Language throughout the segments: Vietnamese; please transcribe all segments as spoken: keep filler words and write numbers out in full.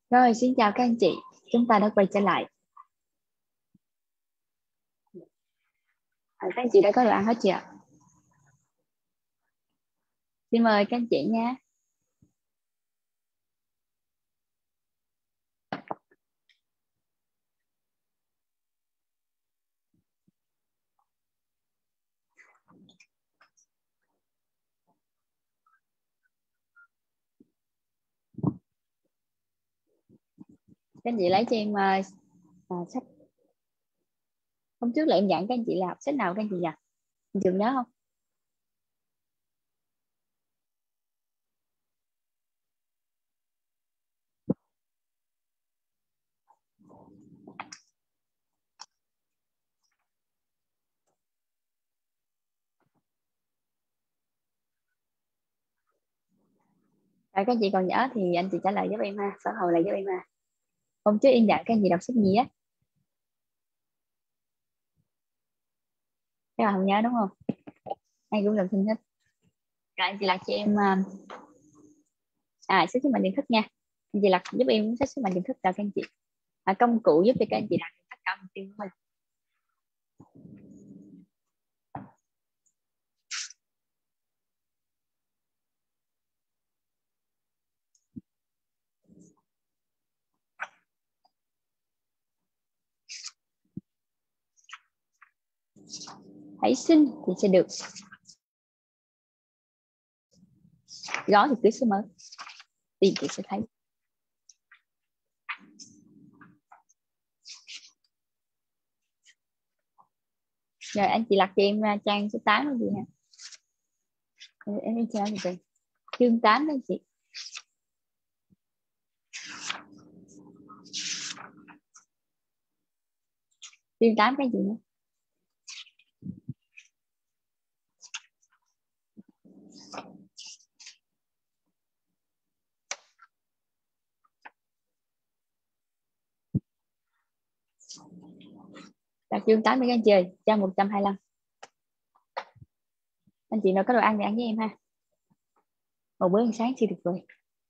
Rồi, xin chào các anh chị. Chúng ta đã quay trở lại. À, các anh chị đã có đồ ăn hết chưa? Xin mời các anh chị nha. Các anh chị lấy cho em uh, à, sách. Hôm trước là em dặn các anh chị là học sách nào các anh chị nhỉ? Anh chị nhớ không? Rồi các anh chị còn nhớ thì anh chị trả lời giúp em ha. Phản hồi lại giúp em ha. Hôm trước em dặn các anh chị đọc sách gì á? Các bạn không nhớ đúng không? Anh cũng làm xin hết. Rồi anh chị lật cho em uh, à sách sức mạnh tiềm thức nha. Anh chị lật giúp em sách sức mạnh tiềm thức cho các anh chị. À, công cụ giúp cho các anh chị đạt được tất cả mục tiêu của mình. Hãy xin thì sẽ được. Gõ thì cứ sẽ mở. Tìm thì sẽ thấy. Rồi anh chị lật cho em uh, trang số tám là gì ha? Em đi chơi gì chương tám đó chị. Chương tám cái gì nữa? Là chương tám với các anh chị trang một trăm hai mươi lăm. Anh chị nào có đồ ăn thì ăn với em ha. Một bữa ăn sáng thì tuyệt vời.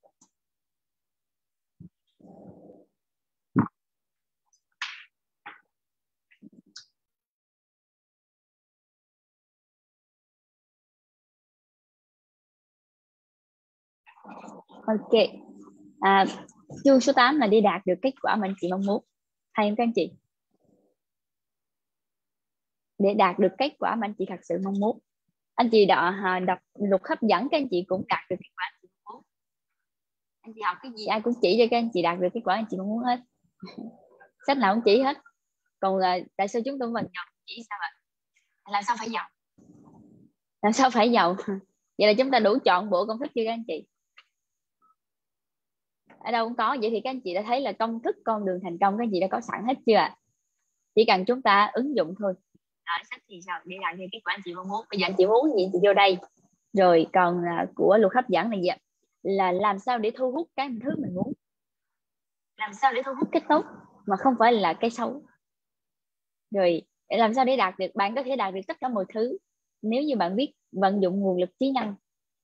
Ok. À, chương số tám là đi đạt được kết quả mà anh chị mong muốn. Hay không các anh chị? Để đạt được kết quả mà anh chị thật sự mong muốn. Anh chị đọc, đọc luật hấp dẫn các anh chị cũng đạt được kết quả anh chị mong muốn. Anh chị học cái gì ai cũng chỉ cho các anh chị đạt được kết quả anh chị mong muốn hết. Sách nào cũng chỉ hết. Còn là tại sao chúng tôi vẫn giàu chỉ sao ạ? Làm sao phải giàu? Làm sao phải giàu? Vậy là chúng ta đủ chọn bộ công thức chưa các anh chị? Ở đâu cũng có. Vậy thì các anh chị đã thấy là công thức con đường thành công các anh chị đã có sẵn hết chưa ạ? Chỉ cần chúng ta ứng dụng thôi. Ở sách thì sao để đạt được kết quả anh chị mong muốn. Bây giờ anh chị muốn gì thì vô đây. Rồi còn uh, của luật hấp dẫn là gì ạ? Là làm sao để thu hút cái thứ mình muốn. Làm sao để thu hút cái tốt mà không phải là cái xấu. Rồi để làm sao để đạt được, bạn có thể đạt được tất cả mọi thứ nếu như bạn biết vận dụng nguồn lực trí năng.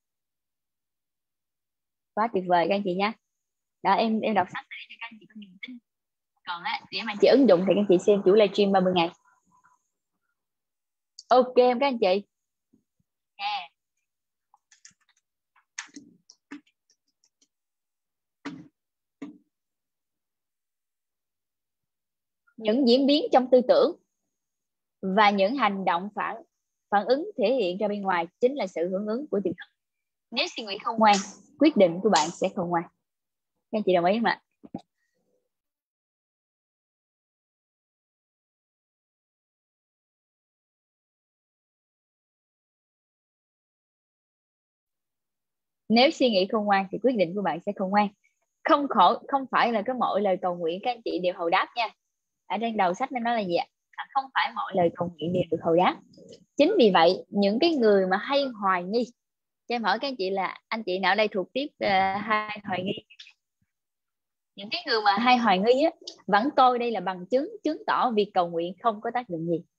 Quá tuyệt vời các anh chị nha. Đó, em em đọc sách để cho các anh chị có niềm tin. Còn á để mà chị ứng dụng thì các anh chị xem chủ livestream ba mươi ngày. Ok em các anh chị. Yeah. Những diễn biến trong tư tưởng và những hành động phản phản ứng thể hiện ra bên ngoài chính là sự hưởng ứng của tiềm thức. Nếu suy nghĩ không ngoan, quyết định của bạn sẽ không ngoan. Các anh chị đồng ý không ạ? Nếu suy nghĩ không ngoan thì quyết định của bạn sẽ không ngoan. Không khổ, không phải là cái mọi lời cầu nguyện các anh chị đều hồi đáp nha. Ở trên đầu sách nó nói là gì ạ? Không phải mọi lời cầu nguyện đều được hồi đáp. Chính vì vậy những cái người mà hay hoài nghi, cho em hỏi các anh chị là anh chị nào đây thuộc tiếp uh, hay hoài nghi? Những cái người mà hay hoài nghi á, vẫn coi đây là bằng chứng chứng tỏ việc cầu nguyện không có tác dụng gì.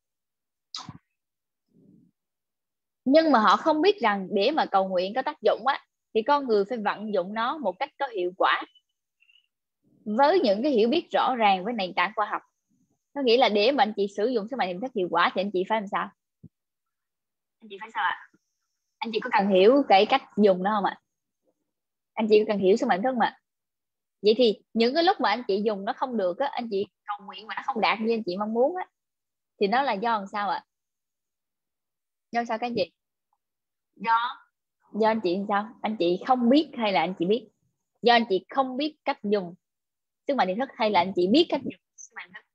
Nhưng mà họ không biết rằng để mà cầu nguyện có tác dụng á thì con người phải vận dụng nó một cách có hiệu quả. với những cái hiểu biết rõ ràng với nền tảng khoa học. Có nghĩa là để mà anh chị sử dụng sức mạnh tiềm thức hiệu quả thì anh chị phải làm sao? Anh chị phải sao ạ? Anh chị có cần hiểu cái cách dùng đó không ạ? Anh chị có cần hiểu sức mạnh tiềm thức mà. Vậy thì những cái lúc mà anh chị dùng nó không được á, anh chị cầu nguyện mà nó không đạt như anh chị mong muốn á, thì nó là do làm sao ạ? Do sao các anh chị? Do do anh chị làm sao? Anh chị không biết hay là anh chị biết? Do anh chị không biết cách dùng sức mạnh tiềm thức hay là anh chị biết cách dùng sức mạnh tiềm thức?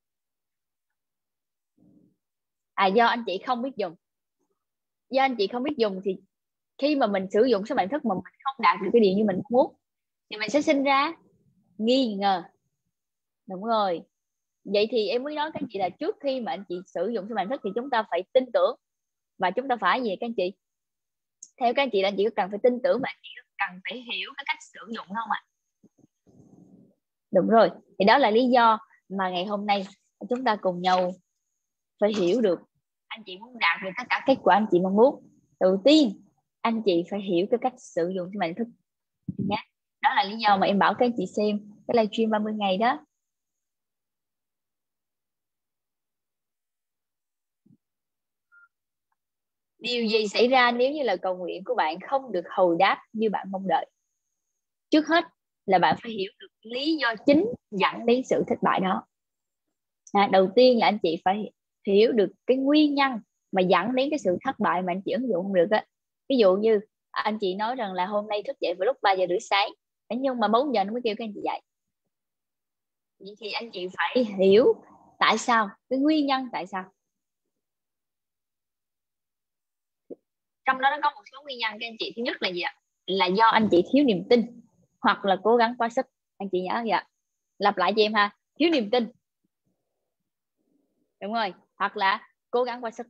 À, do anh chị không biết dùng. Do anh chị không biết dùng thì khi mà mình sử dụng sức mạnh tiềm thức mà mình không đạt được cái điều như mình muốn thì mình sẽ sinh ra nghi ngờ. Đúng rồi. Vậy thì em mới nói các anh chị là trước khi mà anh chị sử dụng sức mạnh tiềm thức thì chúng ta phải tin tưởng, và chúng ta phải gì các anh chị? Theo các anh chị là anh chị có cần phải tin tưởng mà anh chị có cần phải hiểu cái cách sử dụng không ạ? Đúng rồi. Thì đó là lý do mà ngày hôm nay chúng ta cùng nhau phải hiểu được. Anh chị muốn đạt được tất cả kết quả anh chị mong muốn, đầu tiên anh chị phải hiểu cái cách sử dụng sức mạnh tiềm thức nhé. Đó là lý do mà em bảo các anh chị xem cái livestream ba mươi ngày đó. Điều gì xảy ra nếu như là cầu nguyện của bạn không được hồi đáp như bạn mong đợi? Trước hết là bạn phải hiểu được lý do chính dẫn đến sự thất bại đó. À, đầu tiên là anh chị phải hiểu được cái nguyên nhân mà dẫn đến cái sự thất bại mà anh chị ứng dụng không được á. Ví dụ như anh chị nói rằng là hôm nay thức dậy vào lúc ba giờ rưỡi sáng, nhưng mà bốn giờ nó mới kêu các anh chị dậy. Vậy thì anh chị phải hiểu tại sao, cái nguyên nhân tại sao. Trong đó nó có một số nguyên nhân các anh chị. Thứ nhất là gì ạ? Là do anh chị thiếu niềm tin hoặc là cố gắng quá sức. Anh chị nhớ vậy. Lặp lại cho em ha. Thiếu niềm tin. Đúng rồi. Hoặc là cố gắng quá sức.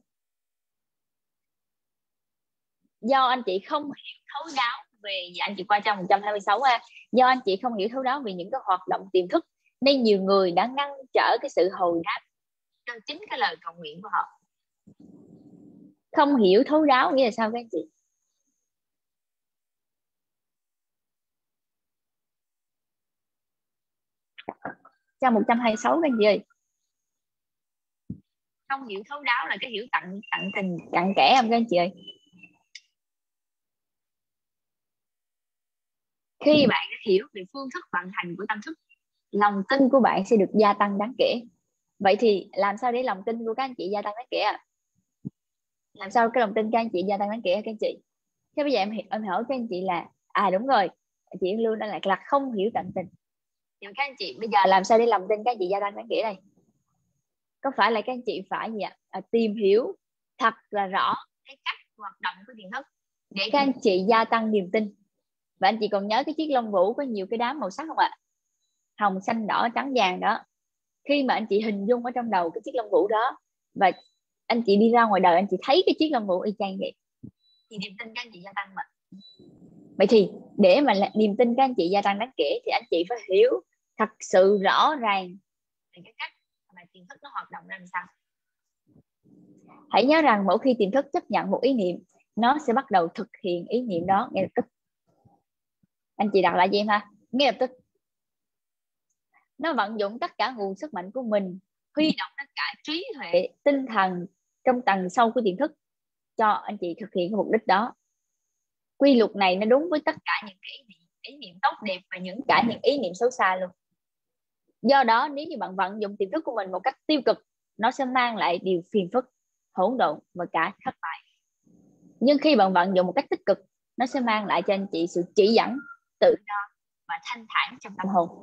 Do anh chị không hiểu thấu đáo về, anh chị qua trang một trăm hai mươi sáu ha. Do anh chị không hiểu thấu đáo về những cái hoạt động tiềm thức nên nhiều người đã ngăn trở cái sự hồi đáp cho chính cái lời cầu nguyện của họ. Không hiểu thấu đáo nghĩa là sao các anh chị? Trang một trăm hai mươi sáu các anh chị ơi. Không hiểu thấu đáo là cái hiểu tận tận tình cặn kẽ không các anh chị ơi? Khi bạn hiểu về phương thức vận hành của tâm thức, lòng tin của bạn sẽ được gia tăng đáng kể. Vậy thì làm sao để lòng tin của các anh chị gia tăng đáng kể ạ? Làm sao cái lòng tin các anh chị gia tăng đáng kể các anh chị? Thế bây giờ em em hỏi các anh chị là à đúng rồi, chị Lưu đang lại là không hiểu tận tình. Nhưng các anh chị bây giờ làm sao để lòng tin các anh chị gia tăng đáng kể đây? Có phải là các anh chị phải gì ạ? À, tìm hiểu thật là rõ cái cách hoạt động của tiềm thức để các anh chị gia tăng niềm tin. Và anh chị còn nhớ cái chiếc lông vũ có nhiều cái đám màu sắc không ạ? Hồng, xanh, đỏ, trắng, vàng đó. Khi mà anh chị hình dung ở trong đầu cái chiếc lông vũ đó và anh chị đi ra ngoài đời anh chị thấy cái chiếc lông vũ y chang vậy thì niềm tin các anh chị gia tăng mà. Vậy thì để mà niềm tin các anh chị gia tăng đáng kể thì anh chị phải hiểu thật sự rõ ràng về cái cách mà tiềm thức nó hoạt động ra làm sao. Hãy nhớ rằng mỗi khi tiềm thức chấp nhận một ý niệm, nó sẽ bắt đầu thực hiện ý niệm đó ngay lập tức. Anh chị đặt lại cho em ha. Ngay lập tức nó vận dụng tất cả nguồn sức mạnh của mình, huy động tất cả trí huệ, tinh thần trong tầng sâu của tiềm thức cho anh chị thực hiện cái mục đích đó. Quy luật này nó đúng với tất cả những cái ý niệm, ý niệm tốt đẹp và những cả những ý niệm xấu xa luôn. Do đó nếu như bạn vận dụng tiềm thức của mình một cách tiêu cực, nó sẽ mang lại điều phiền phức, hỗn độn và cả thất bại. Nhưng khi bạn vận dụng một cách tích cực, nó sẽ mang lại cho anh chị sự chỉ dẫn, tự do và thanh thản trong tâm hồn.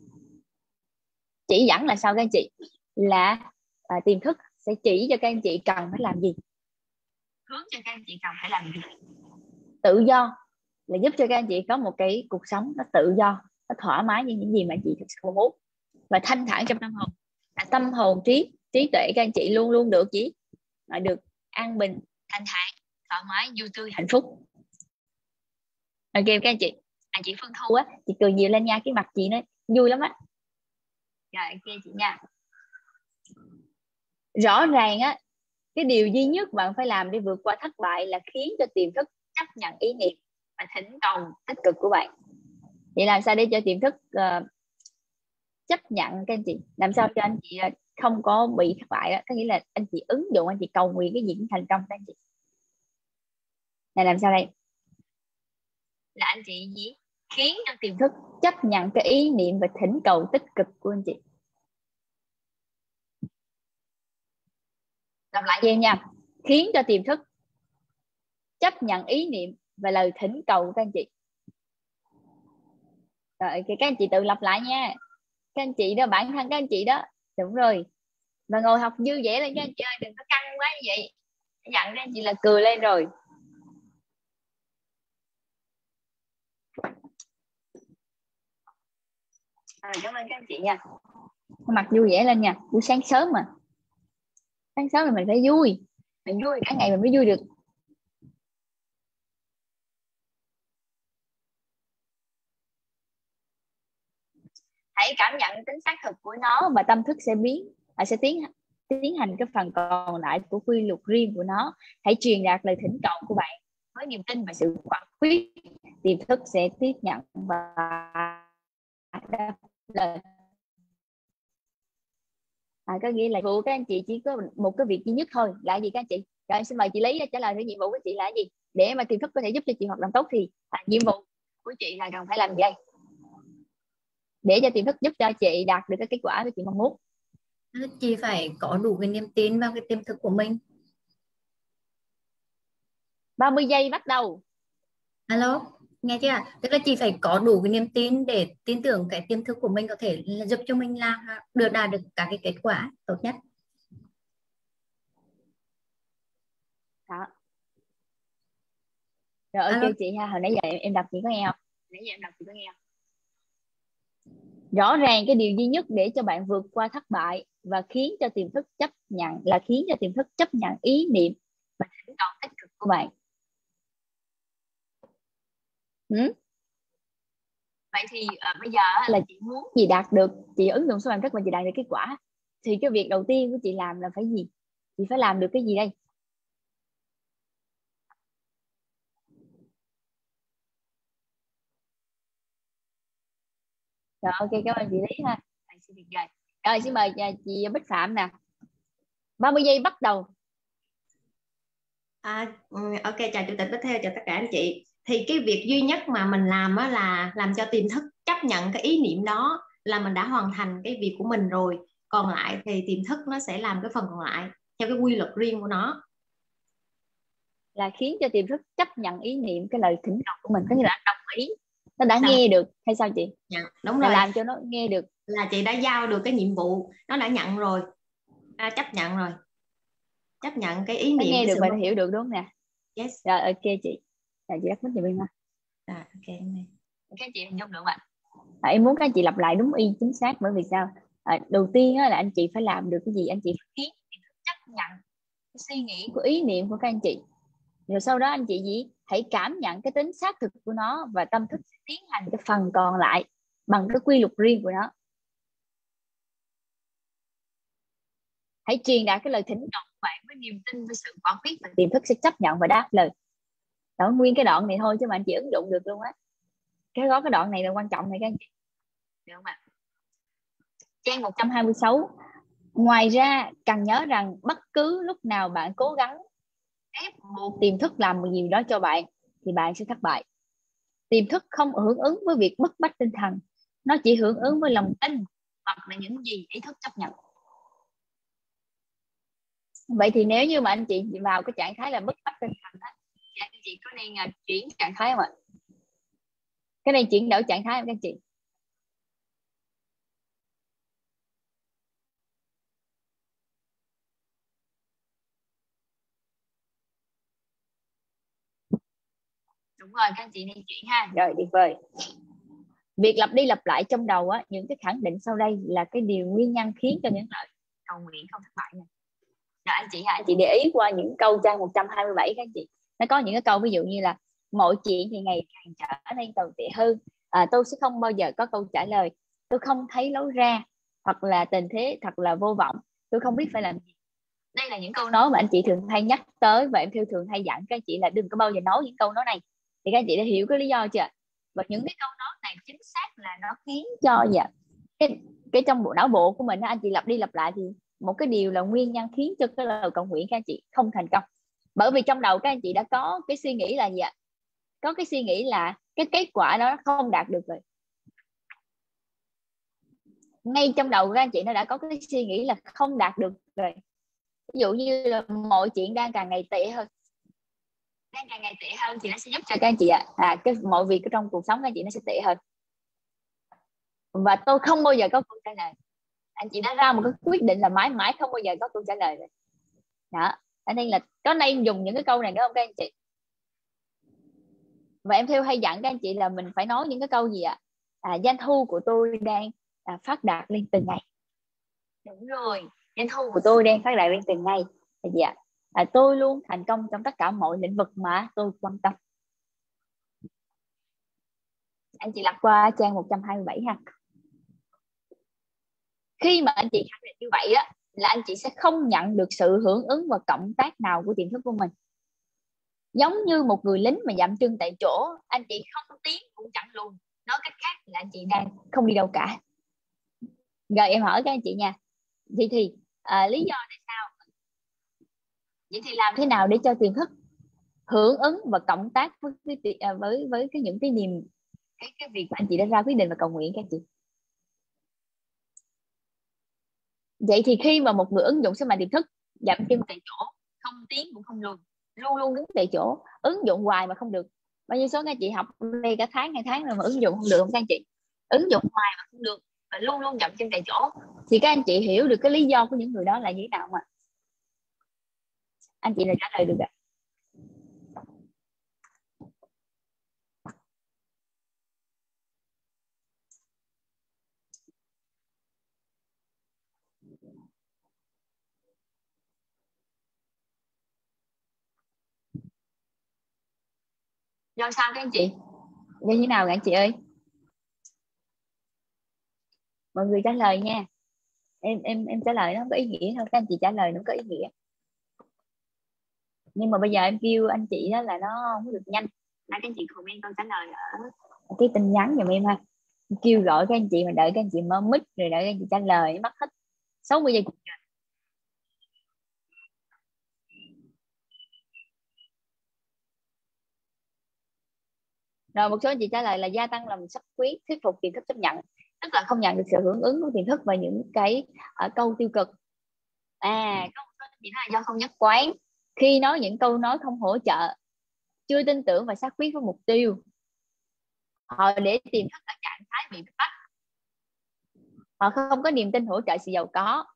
Chỉ dẫn là sao các anh chị? Là à, tiềm thức sẽ chỉ cho các anh chị cần phải làm gì, hướng cho các anh chị cần phải làm gì. Tự do là giúp cho các anh chị có một cái cuộc sống nó tự do, nó thoải mái như những gì mà chị thực sự muốn. Và thanh thản trong tâm hồn là tâm hồn, trí trí tuệ các anh chị luôn luôn được gì được an bình, thanh thản, thoải mái, vui tươi, hạnh phúc. Ok các anh chị. Anh chị Phương Thu á, chị cười nhiều lên nha, cái mặt chị nó vui lắm á. Rồi ok chị nha. Rõ ràng á, cái điều duy nhất bạn phải làm để vượt qua thất bại là khiến cho tiềm thức chấp nhận ý niệm và thỉnh cầu tích cực của bạn. Vậy làm sao để cho tiềm thức uh, chấp nhận các anh chị, làm sao cho anh chị không có bị thất bại đó, có nghĩa là anh chị ứng dụng, anh chị cầu nguyện cái gì cũng thành công các anh chị. Này làm sao đây? Là anh chị gì? Khiến cho tiềm thức chấp nhận cái ý niệm và thỉnh cầu tích cực của anh chị. Lặp lại cho em nha. Khiến cho tiềm thức chấp nhận ý niệm và lời thỉnh cầu của các anh chị. Rồi các anh chị tự lặp lại nha. Các anh chị đó, bản thân các anh chị đó. Đúng rồi. Và ngồi học vui vẻ lên các anh chị ơi, đừng có căng quá như vậy. Dặn các anh chị là cười lên rồi. À, cảm ơn các anh chị nha. Mặt vui vẻ lên nha. Buổi sáng sớm mà. Sáng sớm thì mình phải vui. Mình vui cả ngày mình mới vui được. Hãy cảm nhận tính xác thực của nó và tâm thức sẽ biến à, sẽ tiến tiến hành cái phần còn lại của quy luật riêng của nó. Hãy truyền đạt lời thỉnh cầu của bạn với niềm tin và sự quả quyết. Tiềm thức sẽ tiếp nhận và đáp lời. À, có nghĩa là vụ các anh chị chỉ có một cái việc duy nhất thôi là gì các anh chị? Rồi xin mời chị Lý trả lời thử, nhiệm vụ của chị là gì để mà tiềm thức có thể giúp cho chị hoạt động tốt thì à, nhiệm vụ của chị là cần phải làm gì để cho tiềm thức giúp cho chị đạt được cái kết quả của chị mong muốn? Chị phải có đủ cái niềm tin vào cái tiềm thức của mình. ba mươi giây bắt đầu. Alo, nghe chưa? Tức là chị phải có đủ cái niềm tin để tin tưởng cái tiềm thức của mình có thể là giúp cho mình làm được đạt được các cái kết quả tốt nhất. Đó. Rồi ok Alo. chị ha, hồi nãy giờ em, em đọc chị có nghe không? Nãy giờ em đọc chị có nghe không? Rõ ràng cái điều duy nhất để cho bạn vượt qua thất bại và khiến cho tiềm thức chấp nhận là khiến cho tiềm thức chấp nhận ý niệm và hành động tích cực của bạn. Ừ? Vậy thì à, bây giờ là chị muốn gì đạt được, chị ứng dụng số bàn thức và chị đạt được kết quả, thì cái việc đầu tiên của chị làm là phải gì? Chị phải làm được cái gì đây? Rồi ok, cảm ơn chị Lý ha. Rồi, rồi xin mời chị Bích Phạm nè. ba mươi giây bắt đầu. À, ok, chào chủ tịch Bích Theo, chào tất cả anh chị. Thì cái việc duy nhất mà mình làm á là làm cho tiềm thức chấp nhận cái ý niệm đó là mình đã hoàn thành cái việc của mình rồi. Còn lại thì tiềm thức nó sẽ làm cái phần còn lại theo cái quy luật riêng của nó. Là khiến cho tiềm thức chấp nhận ý niệm, cái lời thỉnh cầu của mình, có nghĩa là đồng ý, nó đã nghe được hay sao chị? Dạ, đúng là rồi. làm cho nó nghe được, là chị đã giao được cái nhiệm vụ, nó đã nhận rồi, à, chấp nhận rồi, chấp nhận cái ý nó niệm, nghe cái được sự và nó hiểu được đúng không nè? yes. Rồi ok chị, rồi chị rất mất nhiều bên ha. À, ok các chị hình dung được không ạ? À, em muốn các anh chị lặp lại đúng y chính xác, bởi vì sao? À, đầu tiên á, là anh chị phải làm được cái gì? Anh chị phải khiến chấp nhận cái suy nghĩ của ý niệm của các anh chị, rồi sau đó anh chị gì hãy cảm nhận cái tính xác thực của nó và tâm thức sẽ tiến hành cái phần còn lại bằng cái quy luật riêng của nó. Hãy truyền đạt cái lời thỉnh cầu của bạn với niềm tin, với sự quả quyết, và tiềm thức sẽ chấp nhận và đáp lời. Đó, nguyên cái đoạn này thôi chứ mà anh chị ứng dụng được luôn á. Cái đó, cái đoạn này là quan trọng này các anh chị, được không ạ? Trang một trăm hai mươi sáu. Ngoài ra cần nhớ rằng bất cứ lúc nào bạn cố gắng ép buộc tiềm thức làm một gì đó cho bạn thì bạn sẽ thất bại. Tiềm thức không hưởng ứng với việc bức bách tinh thần, nó chỉ hưởng ứng với lòng tin hoặc là những gì ý thức chấp nhận. Vậy thì nếu như mà anh chị vào cái trạng thái là bức bách tinh thần đó, thì anh chị có nên uh, chuyển trạng thái không ạ? Cái này chuyển đổi trạng thái không các chị? Đúng rồi, các anh chị nên chuyển ha. Rồi, tuyệt vời. Việc lặp đi lặp lại trong đầu á, những cái khẳng định sau đây là cái điều nguyên nhân khiến cho những lời cầu nguyện không thất bại này. Rồi anh chị hả, anh chị để ý qua những câu trang một trăm hai mươi bảy các anh chị. Nó có những cái câu ví dụ như là mọi chuyện thì ngày càng trở nên tồi tệ hơn, à, tôi sẽ không bao giờ có câu trả lời, tôi không thấy lối ra, hoặc là tình thế thật là vô vọng, tôi không biết phải làm gì. Đây là những câu nói mà anh chị thường hay nhắc tới, và em thường thường hay dặn các anh chị là đừng có bao giờ nói những câu nói này. Thì các anh chị đã hiểu cái lý do chưa? Và những cái câu nói này chính xác là nó khiến cho dạ, cái cái trong bộ não bộ của mình anh chị lặp đi lặp lại thì một cái điều là nguyên nhân khiến cho cái lời cầu nguyện các anh chị không thành công. Bởi vì trong đầu các anh chị đã có cái suy nghĩ là gì ạ? Có cái suy nghĩ là cái kết quả đó không đạt được rồi. Ngay trong đầu các anh chị nó đã có cái suy nghĩ là không đạt được rồi. Ví dụ như là mọi chuyện đang càng ngày tệ hơn, đang càng ngày tệ hơn thì nó sẽ giúp cho các anh chị ạ à, cái mọi việc trong cuộc sống các anh chị nó sẽ tệ hơn. Và tôi không bao giờ có câu trả lời. Anh chị đã ra một cái quyết định là mãi mãi không bao giờ có câu trả lời rồi. Đó, nên là có nên dùng những cái câu này nữa không các anh chị? Và em theo hay dặn các anh chị là mình phải nói những cái câu gì ạ? À, doanh thu của tôi đang à, phát đạt lên từng ngày. Đúng rồi, doanh thu của tôi đang phát đạt lên từng ngày. Là gì ạ? À, tôi luôn thành công trong tất cả mọi lĩnh vực mà tôi quan tâm. Anh chị lật qua trang một trăm hai mươi bảy ha. Khi mà anh chị khẳng định như vậy á, là anh chị sẽ không nhận được sự hưởng ứng và cộng tác nào của tiềm thức của mình. Giống như một người lính mà dậm chân tại chỗ, anh chị không tiến cũng chẳng lùi. Nói cách khác là anh chị đang không đi đâu cả. Rồi em hỏi các anh chị nha. Vậy thì à, lý do tại sao? Vậy thì làm thế nào để cho tiềm thức hưởng ứng và cộng tác với với, với, với cái những cái niềm cái cái việc mà anh chị đã ra quyết định và cầu nguyện các anh chị? Vậy thì khi mà một người ứng dụng sức mạnh tiềm thức, dậm chân tại chỗ, không tiến cũng không lùi, luôn luôn đứng tại chỗ, ứng dụng hoài mà không được. Bao nhiêu số các anh chị học đây cả tháng hai tháng rồi mà ứng dụng không được không các anh chị? Ứng dụng hoài mà không được, và luôn luôn dậm chân tại chỗ. Thì các anh chị hiểu được cái lý do của những người đó là như thế nào không ạ? Anh chị là trả lời được ạ? Do sao các anh chị? Như thế nào các anh chị ơi? Mọi người trả lời nha. Em em em trả lời nó không có ý nghĩa thôi, các anh chị trả lời nó có ý nghĩa. Nhưng mà bây giờ em kêu anh chị đó là nó không được nhanh. Là các anh chị comment câu trả lời ở cái tin nhắn giùm em ha. Kêu gọi các anh chị mà đợi các anh chị mở mic rồi đợi các anh chị trả lời mất hết sáu mươi giây cuộc đời. Rồi một số anh chị trả lời là gia tăng lòng sắc quý, thuyết phục tiềm thức chấp nhận, tức là không nhận được sự hưởng ứng của tiềm thức và những cái ở câu tiêu cực. À, có một số anh chị nói là do không nhất quán, khi nói những câu nói không hỗ trợ, chưa tin tưởng và xác quyết với mục tiêu, họ để tiềm thức ở trạng thái bị bắt, họ không có niềm tin hỗ trợ sự giàu có.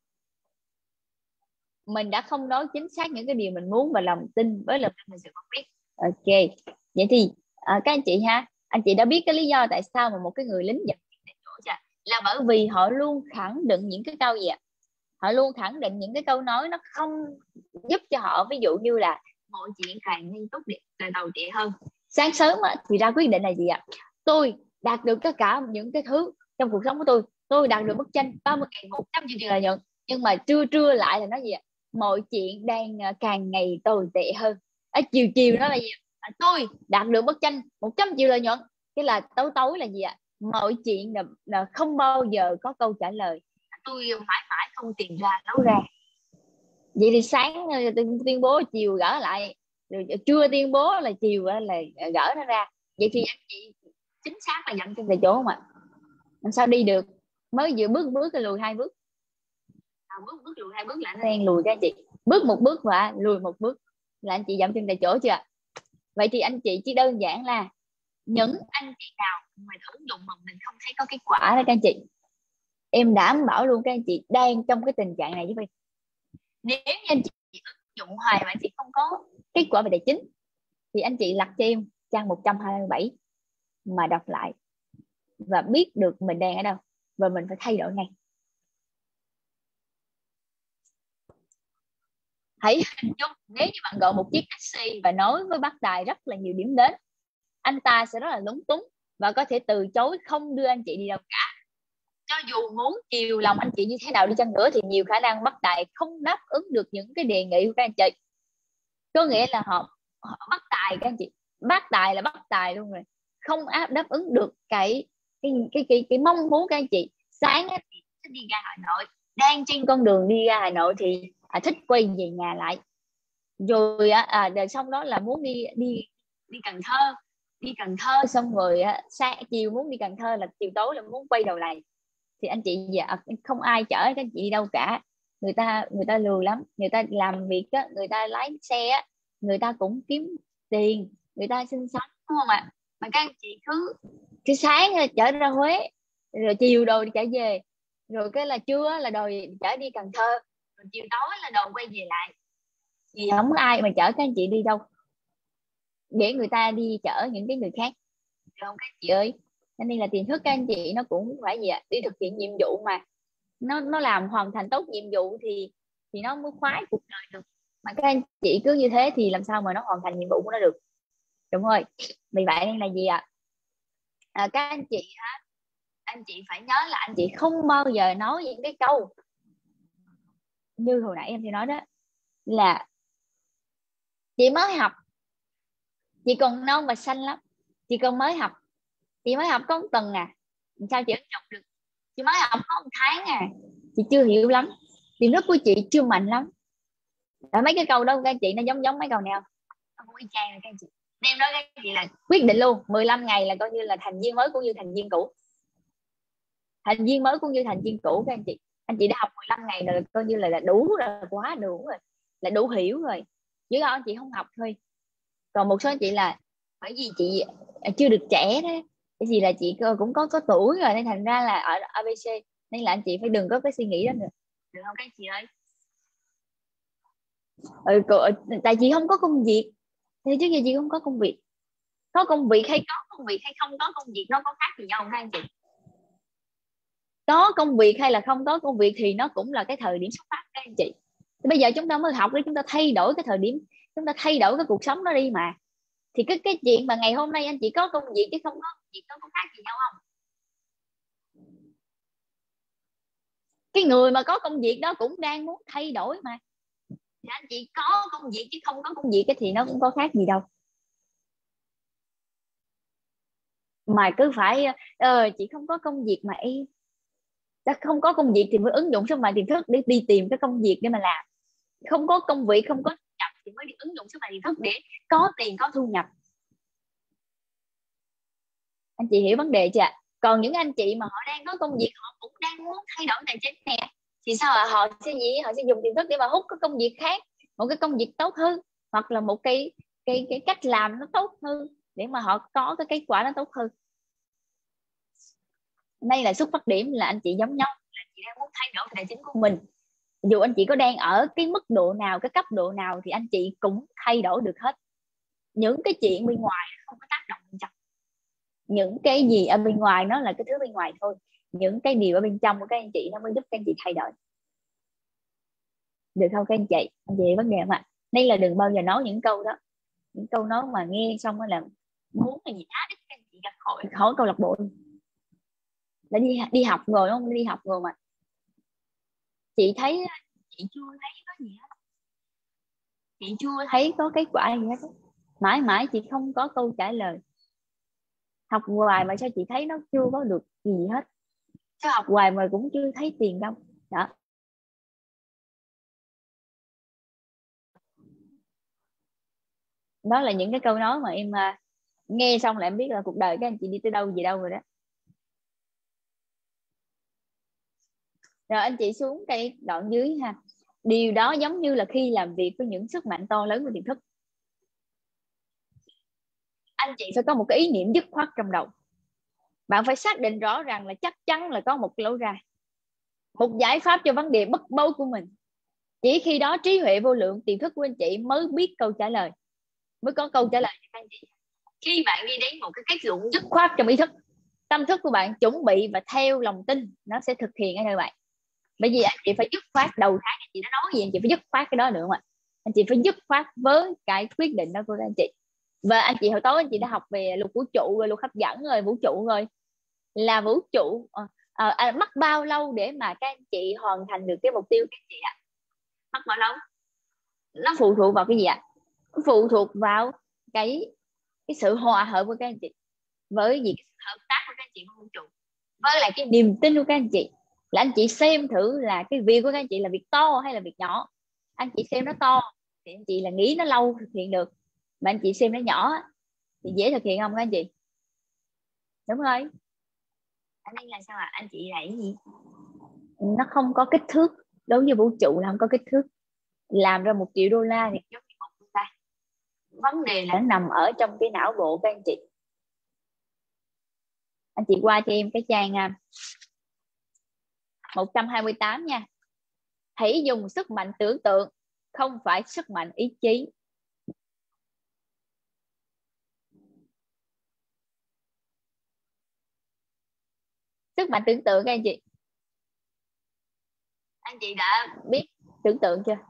Mình đã không nói chính xác những cái điều mình muốn và lòng tin với lòng tin và sự không biết. Ok, vậy thì à, các anh chị ha, anh chị đã biết cái lý do tại sao mà một cái người lính dậm chân tại chỗ chưa? Là bởi vì họ luôn khẳng định những cái câu gì ạ? Họ luôn khẳng định những cái câu nói nó không giúp cho họ, ví dụ như là mọi chuyện càng nghiêm túc đẹp là đầu trẻ hơn. Sáng sớm á, thì ra quyết định là gì ạ? Tôi đạt được tất cả những cái thứ trong cuộc sống của tôi. Tôi đạt được bức tranh ba mươi nghìn một trăm triệu lợi nhuận. Nhưng mà trưa trưa lại là nói gì ạ? Mọi chuyện đang càng ngày tồi tệ hơn. Ở chiều chiều đó là gì ạ? À, tôi đạt được bức tranh một trăm triệu lợi nhuận. Cái là tối tối là gì ạ? Mọi chuyện là, là không bao giờ có câu trả lời. Tôi mãi mãi không tìm ra nấu ra. Vậy thì sáng tuyên bố, chiều gỡ lại, rồi trưa tuyên bố là chiều là gỡ nó ra. Vậy thì anh chị chính xác là dậm chân tại chỗ không ạ? Làm sao đi được? Mới vừa bước bước cái lùi hai bước, à, bước bước lùi hai bước là nó đang lùi các anh chị. Bước một bước và lùi một bước là anh chị dậm chân tại chỗ chưa? Vậy thì anh chị chỉ đơn giản là những anh chị nào mà ứng dụng mà mình không thấy có kết quả đó các anh chị, em đảm bảo luôn các anh chị đang trong cái tình trạng này với mình. Nếu như anh chị ứng dụng hoài mà anh chị không có kết quả về tài chính thì anh chị lật cho em trang một trăm hai mươi bảy mà đọc lại và biết được mình đang ở đâu và mình phải thay đổi ngay. Hãy hình dung nếu như bạn gọi một chiếc taxi và nói với bác tài rất là nhiều điểm đến, anh ta sẽ rất là lúng túng và có thể từ chối không đưa anh chị đi đâu cả. Cho dù muốn chiều lòng anh chị như thế nào đi chăng nữa thì nhiều khả năng bác tài không đáp ứng được những cái đề nghị của các anh chị. Có nghĩa là họ, họ bác tài các anh chị, bác tài là bác tài luôn rồi, không áp đáp ứng được cái cái cái cái, cái mong muốn các anh chị. Sáng thì thích đi ra Hà Nội, đang trên con đường đi ra Hà Nội thì à, thích quay về nhà lại. Rồi à, rồi xong đó là muốn đi đi đi Cần Thơ, đi Cần Thơ xong rồi à, sáng chiều muốn đi Cần Thơ là chiều tối là muốn quay đầu lại. Thì anh chị dạ, không ai chở các anh chị đi đâu cả. Người ta người ta lười lắm, người ta làm việc á, người ta lái xe á, người ta cũng kiếm tiền, người ta sinh sống, đúng không ạ? Mà các anh chị cứ cứ sáng chở ra Huế, rồi chiều đồ đi trở về, rồi cái là trưa là đòi chở đi Cần Thơ, rồi chiều tối là đòi quay về lại. Thì không có ai mà chở các anh chị đi đâu, để người ta đi chở những cái người khác, được không các anh chị ơi? Cho nên là tiền thức các anh chị nó cũng phải gì ạ, đi thực hiện nhiệm vụ mà nó nó làm hoàn thành tốt nhiệm vụ thì thì nó mới khoái cuộc đời được. Mà các anh chị cứ như thế thì làm sao mà nó hoàn thành nhiệm vụ của nó được, đúng rồi. Vì vậy nên là gì ạ, à, các anh chị ha, anh chị phải nhớ là anh chị không bao giờ nói những cái câu như hồi nãy em thì nói đó, là chị mới học, chị còn non và xanh lắm, chị còn mới học, chị mới học có một tuần à, sao chị ứng dụng được, chị mới học có một tháng à, chị chưa hiểu lắm, tiềm thức của chị chưa mạnh lắm. Đã mấy cái câu đó các anh chị nó giống giống mấy câu nào nó cũng y chang rồi các anh chị. Em nói các anh chị là quyết định luôn, mười lăm ngày là coi như là thành viên mới cũng như thành viên cũ, thành viên mới cũng như thành viên cũ các anh chị. Anh chị đã học mười lăm ngày rồi, coi như là, là đủ rồi, quá đủ rồi, là đủ hiểu rồi, chứ không anh chị không học thôi. Còn một số anh chị là bởi vì chị chưa được trẻ đó, cái gì là chị cũng có có tuổi rồi nên thành ra là ở a bê xê, nên là anh chị phải đừng có cái suy nghĩ đó nữa, được không các anh chị ơi? Ừ, tại chị không có công việc thì trước giờ chị không có công việc. Có công việc hay có công việc hay không có công việc nó có khác gì nhau không các anh chị? Có công việc hay là không có công việc thì nó cũng là cái thời điểm xuất phát các anh chị. Thì bây giờ chúng ta mới học để chúng ta thay đổi cái thời điểm, chúng ta thay đổi cái cuộc sống đó đi mà. Thì cái cái chuyện mà ngày hôm nay anh chị có công việc chứ không có công việc nó có khác gì nhau không? Cái người mà có công việc đó cũng đang muốn thay đổi mà. Thì anh chị có công việc chứ không có công việc thì nó cũng có khác gì đâu. Mà cứ phải ờ, chị không có công việc mà em không có công việc thì mới ứng dụng sức mạnh tiềm thức để đi tìm cái công việc để mà làm. Không có công việc, không có thu nhập thì mới đi ứng dụng sức mạnh tiềm thức để có tiền, có thu nhập. Anh chị hiểu vấn đề chưa ạ? Còn những anh chị mà họ đang có công việc, họ cũng đang muốn thay đổi tài chính nè, thì sao ạ? Họ sẽ gì? Họ sẽ dùng tiềm thức để mà hút cái công việc khác, một cái công việc tốt hơn, hoặc là một cái cái cái cách làm nó tốt hơn để mà họ có cái kết quả nó tốt hơn. Đây là xuất phát điểm là anh chị giống nhau, là chị đang muốn thay đổi tài chính của mình. Dù anh chị có đang ở cái mức độ nào, cái cấp độ nào thì anh chị cũng thay đổi được hết. Những cái chuyện bên ngoài không có tác động bên trong. Những cái gì ở bên ngoài nó là cái thứ bên ngoài thôi. Những cái điều ở bên trong của các anh chị nó mới giúp các anh chị thay đổi. Được không các anh chị? Anh chị vấn đề không ạ? Nên là đừng bao giờ nói những câu đó, những câu nói mà nghe xong là muốn là gì đó các anh chị ra khỏi khỏi câu lạc bộ. Đã đi đi học rồi đúng không? Đi học rồi mà chị thấy chị chưa thấy có gì hết, chị chưa thấy có kết quả gì hết, mãi mãi chị không có câu trả lời. Học hoài mà sao chị thấy nó chưa có được gì hết, sao học hoài mà cũng chưa thấy tiền đâu đó. Đó là những cái câu nói mà em nghe xong là em biết là cuộc đời các anh chị đi tới đâu về đâu rồi đó. Rồi anh chị xuống cái đoạn dưới ha. Điều đó giống như là khi làm việc với những sức mạnh to lớn của tiềm thức, anh chị phải có một cái ý niệm dứt khoát trong đầu. Bạn phải xác định rõ ràng là chắc chắn là có một cái lối ra, một giải pháp cho vấn đề bất bối của mình. Chỉ khi đó trí huệ vô lượng tiềm thức của anh chị mới biết câu trả lời, mới có câu trả lời cho các anh chị. Khi bạn đi đến một cái kết luận dứt khoát trong ý thức, tâm thức của bạn chuẩn bị và theo lòng tin nó sẽ thực hiện ở nơi bạn. Bởi vì anh chị phải dứt khoát, đầu tháng anh chị đã nói gì anh chị phải dứt khoát cái đó nữa mà. Anh chị phải dứt khoát với cái quyết định đó của anh chị. Và anh chị hồi tối anh chị đã học về luật vũ trụ rồi, luật hấp dẫn rồi, vũ trụ rồi, là vũ trụ à, à, mất bao lâu để mà các anh chị hoàn thành được cái mục tiêu các anh chị ạ? À? Mất bao lâu? Nó phụ thuộc vào cái gì ạ? À? Nó phụ thuộc vào cái cái sự hòa hợp của các anh chị, với gì cái sự hợp tác của các anh chị với vũ trụ, với lại cái niềm tin của các anh chị. là anh chị xem thử là cái việc của các anh chị là việc to hay là việc nhỏ. Anh chị xem nó to thì anh chị là nghĩ nó lâu thực hiện được, mà anh chị xem nó nhỏ thì dễ thực hiện không các anh chị? Đúng rồi. Anh đây là sao ạ? À? Anh chị là cái gì? Nó không có kích thước, đối với vũ trụ là không có kích thước. Làm ra một triệu đô la thì giống như một đô la. Vấn đề là nó nằm ở trong cái não bộ các anh chị. Anh chị qua cho em cái trang một trăm hai mươi tám nha. Hãy dùng sức mạnh tưởng tượng, không phải sức mạnh ý chí. Sức mạnh tưởng tượng các anh chị. Anh chị đã biết tưởng tượng chưa?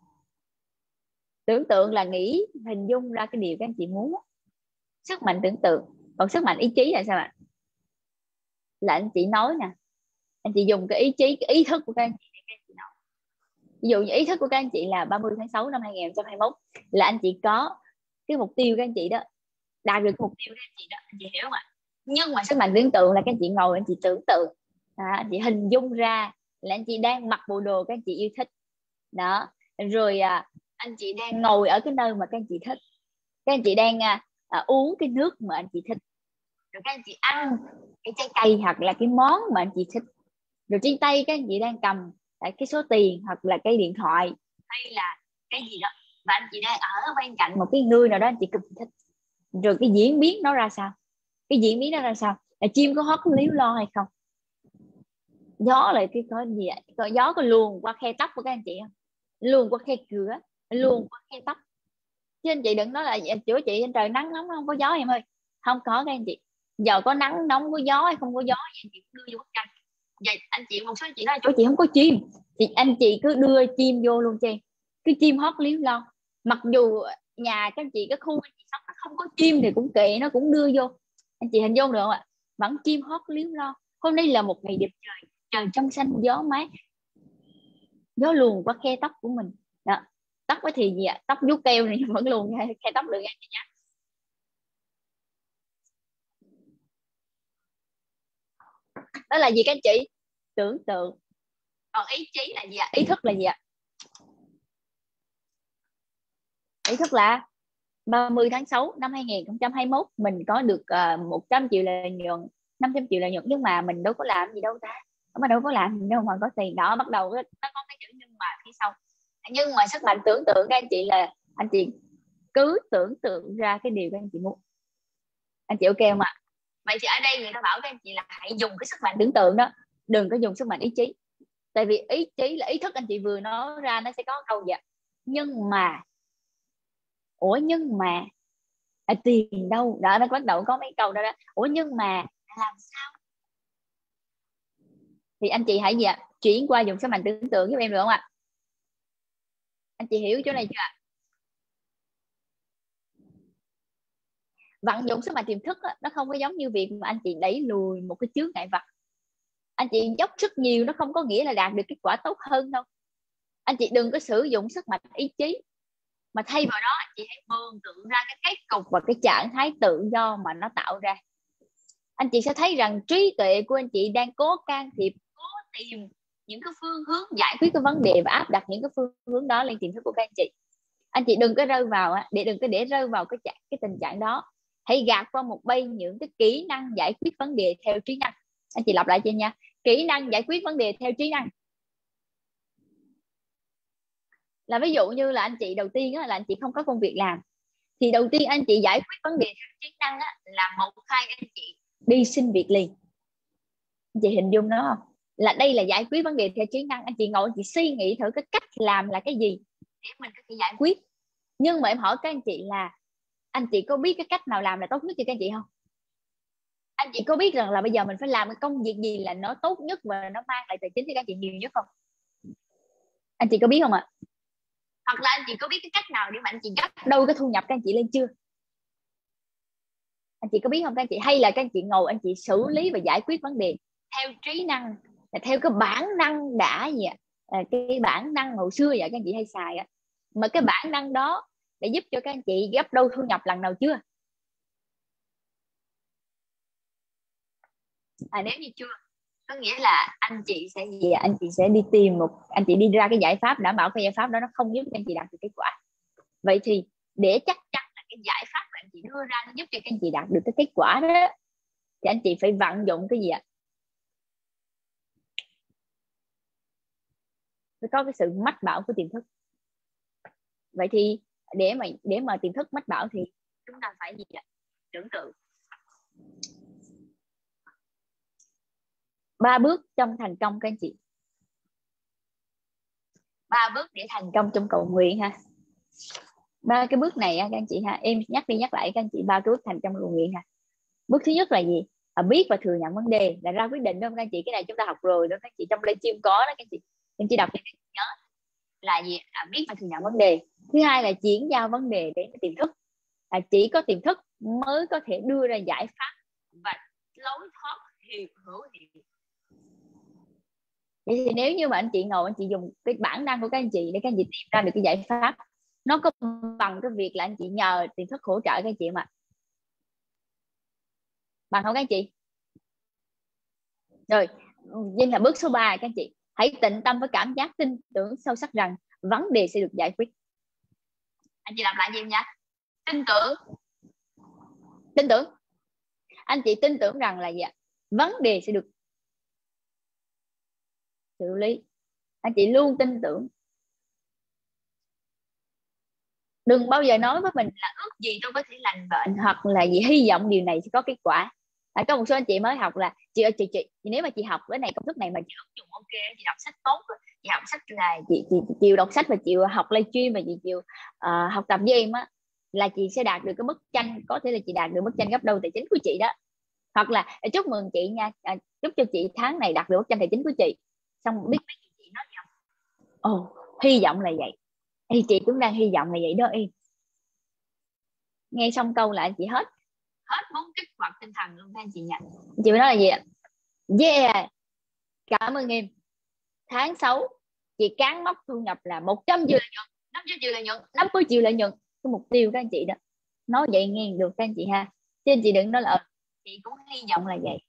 Tưởng tượng là nghĩ, hình dung ra cái điều các anh chị muốn. Sức mạnh tưởng tượng. Còn sức mạnh ý chí là sao ạ? Là anh chị nói nè, anh chị dùng cái ý chí, cái ý thức của các anh chị để các anh chị nói. Ví dụ như ý thức của các anh chị là ba mươi tháng sáu năm hai nghìn không trăm hai mươi mốt là anh chị có cái mục tiêu các anh chị đó, đạt được mục tiêu các anh chị đó, anh chị hiểu không ạ? Nhưng mà sức mạnh tưởng tượng là các anh chị ngồi anh chị tưởng tượng, à, anh chị hình dung ra là anh chị đang mặc bộ đồ các anh chị yêu thích đó, rồi à, anh chị đang ngồi ở cái nơi mà các anh chị thích, các anh chị đang à, à, uống cái nước mà anh chị thích, rồi các anh chị ăn cái trái cây hoặc là cái món mà anh chị thích, rồi trên tay các anh chị đang cầm cái số tiền hoặc là cái điện thoại hay là cái gì đó, và anh chị đang ở bên cạnh một cái người nào đó anh chị cực thích. Rồi cái diễn biến nó ra sao? Cái diễn biến nó ra sao? Là chim có hót líu lo hay không? Gió là cái có gì vậy? Có gió có luồn qua khe tóc của các anh chị không? Luồn qua khe cửa, luồn qua khe tóc. Chứ anh chị đừng nói là chữa chị trên trời nắng nóng không có gió em ơi. Không có các anh chị. Giờ có nắng nóng có gió hay không có gió anh chị đưa vô bức tranh. Vậy anh chị một số anh chị nói chỗ chị không có chim thì anh chị cứ đưa chim vô luôn cho em. Cái chim hót líu lo. Mặc dù nhà các anh chị, cái khu anh chị sống không có chim thì cũng kệ, nó cũng đưa vô. Anh chị hình dung được không ạ? Vẫn chim hót líu lo. Hôm nay là một ngày đẹp trời, trời trong xanh, gió mát, gió luồn qua khe tóc của mình đó. Tóc thì gì ạ? Tóc vuốt keo này vẫn luồn khe tóc được nha chị nhé. Đó là gì các anh chị? Tưởng tượng. Còn ý chí là gì ạ? Ý thức là gì ạ? Ý thức là ba mươi tháng sáu năm hai nghìn không trăm hai mươi mốt mình có được uh, một trăm triệu lợi nhuận, năm trăm triệu lợi nhuận, nhưng mà mình đâu có làm gì đâu ta, mà đâu có làm gì đâu mà có tiền đó. Bắt đầu nó có cái chữ nhưng mà phía sau. Nhưng mà sức mạnh tưởng tượng các anh chị là anh chị cứ tưởng tượng ra cái điều các anh chị muốn. Anh chị ok không ạ? Vậy thì ở đây người ta bảo các anh chị là hãy dùng cái sức mạnh tưởng tượng đó, đừng có dùng sức mạnh ý chí. Tại vì ý chí là ý thức, anh chị vừa nói ra nó sẽ có câu gì ạ? Nhưng mà ủa nhưng mà à, tiền đâu đó, nó bắt đầu có mấy câu đó đó. Ủa nhưng mà làm sao? Thì anh chị hãy gì ạ? Chuyển qua dùng sức mạnh tưởng tượng giúp em được không ạ? Anh chị hiểu chỗ này chưa ạ? Vận dụng sức mạnh tiềm thức đó, nó không có giống như việc mà anh chị đẩy lùi một cái chướng ngại vật. Anh chị dốc sức nhiều nó không có nghĩa là đạt được kết quả tốt hơn đâu. Anh chị đừng có sử dụng sức mạnh ý chí, mà thay vào đó anh chị hãy mường tượng ra cái kết cục và cái trạng thái tự do mà nó tạo ra. Anh chị sẽ thấy rằng trí tuệ của anh chị đang cố can thiệp, cố tìm những cái phương hướng giải quyết cái vấn đề và áp đặt những cái phương hướng đó lên tiềm thức của các anh chị. Anh chị đừng có rơi vào để đừng có để rơi vào cái trạng, cái tình trạng đó. Hãy gạt qua một bên những cái kỹ năng giải quyết vấn đề theo trí năng. Anh chị lặp lại cho nha. Kỹ năng giải quyết vấn đề theo trí năng là ví dụ như là anh chị đầu tiên á, là anh chị không có công việc làm, thì đầu tiên anh chị giải quyết vấn đề theo trí năng á, là một hai anh chị đi xin việc liền. Anh chị hình dung đó không? Là đây là giải quyết vấn đề theo trí năng. Anh chị ngồi anh chị suy nghĩ thử cái cách làm là cái gì để mình có thể giải quyết. Nhưng mà em hỏi các anh chị là anh chị có biết cái cách nào làm là tốt nhất cho các anh chị không? Anh chị có biết rằng là bây giờ mình phải làm cái công việc gì là nó tốt nhất và nó mang lại tài chính cho các anh chị nhiều nhất không? Anh chị có biết không ạ? Hoặc là anh chị có biết cái cách nào để mà anh chị gấp đôi cái thu nhập các anh chị lên chưa? Anh chị có biết không các anh chị? Hay là các anh chị ngồi anh chị xử lý và giải quyết vấn đề theo trí năng, là theo cái bản năng đã gì ạ? À, cái bản năng hồi xưa vậy các anh chị hay xài ạ. Mà cái bản năng đó để giúp cho các anh chị gấp đôi thu nhập lần nào chưa? À, nếu như chưa Có nghĩa là anh chị sẽ gì? Anh chị sẽ đi tìm một, anh chị đi ra cái giải pháp, đảm bảo cái giải pháp đó nó không giúp anh chị đạt được kết quả. Vậy thì để chắc chắn là cái giải pháp mà anh chị đưa ra nó giúp cho các anh chị đạt được cái kết quả đó, thì anh chị phải vận dụng cái gì ạ? Phải có cái sự mách bảo của tiềm thức. Vậy thì để mà để mà tiềm thức mách bảo thì chúng ta phải gì ạ? Tưởng tượng. Ba bước trong thành công các anh chị. Ba bước để thành công trong cầu nguyện ha. Ba cái bước này các anh chị ha, em nhắc đi nhắc lại các anh chị, ba cái bước thành công cầu nguyện ha. Bước thứ nhất là gì? À, biết và thừa nhận vấn đề, là ra quyết định, đúng không các anh chị? Cái này chúng ta học rồi đó các anh chị, trong livestream có đó các anh chị. Em chỉ đọc để nhớ là gì? À, biết và thừa nhận vấn đề. Thứ hai là chuyển giao vấn đề đến tiềm thức. À, chỉ có tiềm thức mới có thể đưa ra giải pháp và lối thoát hiệu hữu hiệu. Vậy thì nếu như mà anh chị ngồi anh chị dùng cái bản năng của các anh chị để các anh chị tìm ra được cái giải pháp, nó có bằng cái việc là anh chị nhờ tiềm thức hỗ trợ các anh chị mà bằng không các anh chị? Rồi, nên là bước số ba các anh chị, hãy tịnh tâm với cảm giác tin tưởng sâu sắc rằng vấn đề sẽ được giải quyết. Anh chị làm lại gì nha? Tin tưởng, tin tưởng. Anh chị tin tưởng rằng là gì ạ? Vấn đề sẽ được xử lý. Anh chị luôn tin tưởng. Đừng bao giờ nói với mình là ước gì tôi có thể lành bệnh, hoặc là gì hy vọng điều này sẽ có kết quả. À, có một số anh chị mới học là chị ơi chị, chị nếu mà chị học cái này công thức này mà chị ứng dụng ok, chị đọc sách tốt, chị học sách là chị, chị, chị chịu đọc sách và chịu học livestream và chị chịu uh, học tập với em á, là chị sẽ đạt được cái bức tranh, có thể là chị đạt được bức tranh gấp đôi tài chính của chị đó. Hoặc là chúc mừng chị nha, à, chúc cho chị tháng này đạt được bức tranh tài chính của chị. Xong biết mấy chị nói gì không? Ồ, hy vọng là vậy. Ê, chị cũng đang hy vọng là vậy đó em. Nghe xong câu là anh chị hết hết muốn kích hoạt tinh thần luôn anh chị nha. Chị mới nói là gì ạ? Yeah, cảm ơn em. Tháng sáu chị cán mốc thu nhập là một trăm triệu lợi nhuận, năm mươi triệu lợi nhuận, năm mươi triệu lợi nhuận. Cái mục tiêu các anh chị đó. Nói vậy nghe được các anh chị ha. Chứ anh chị đừng nói là chị cũng hy vọng là vậy.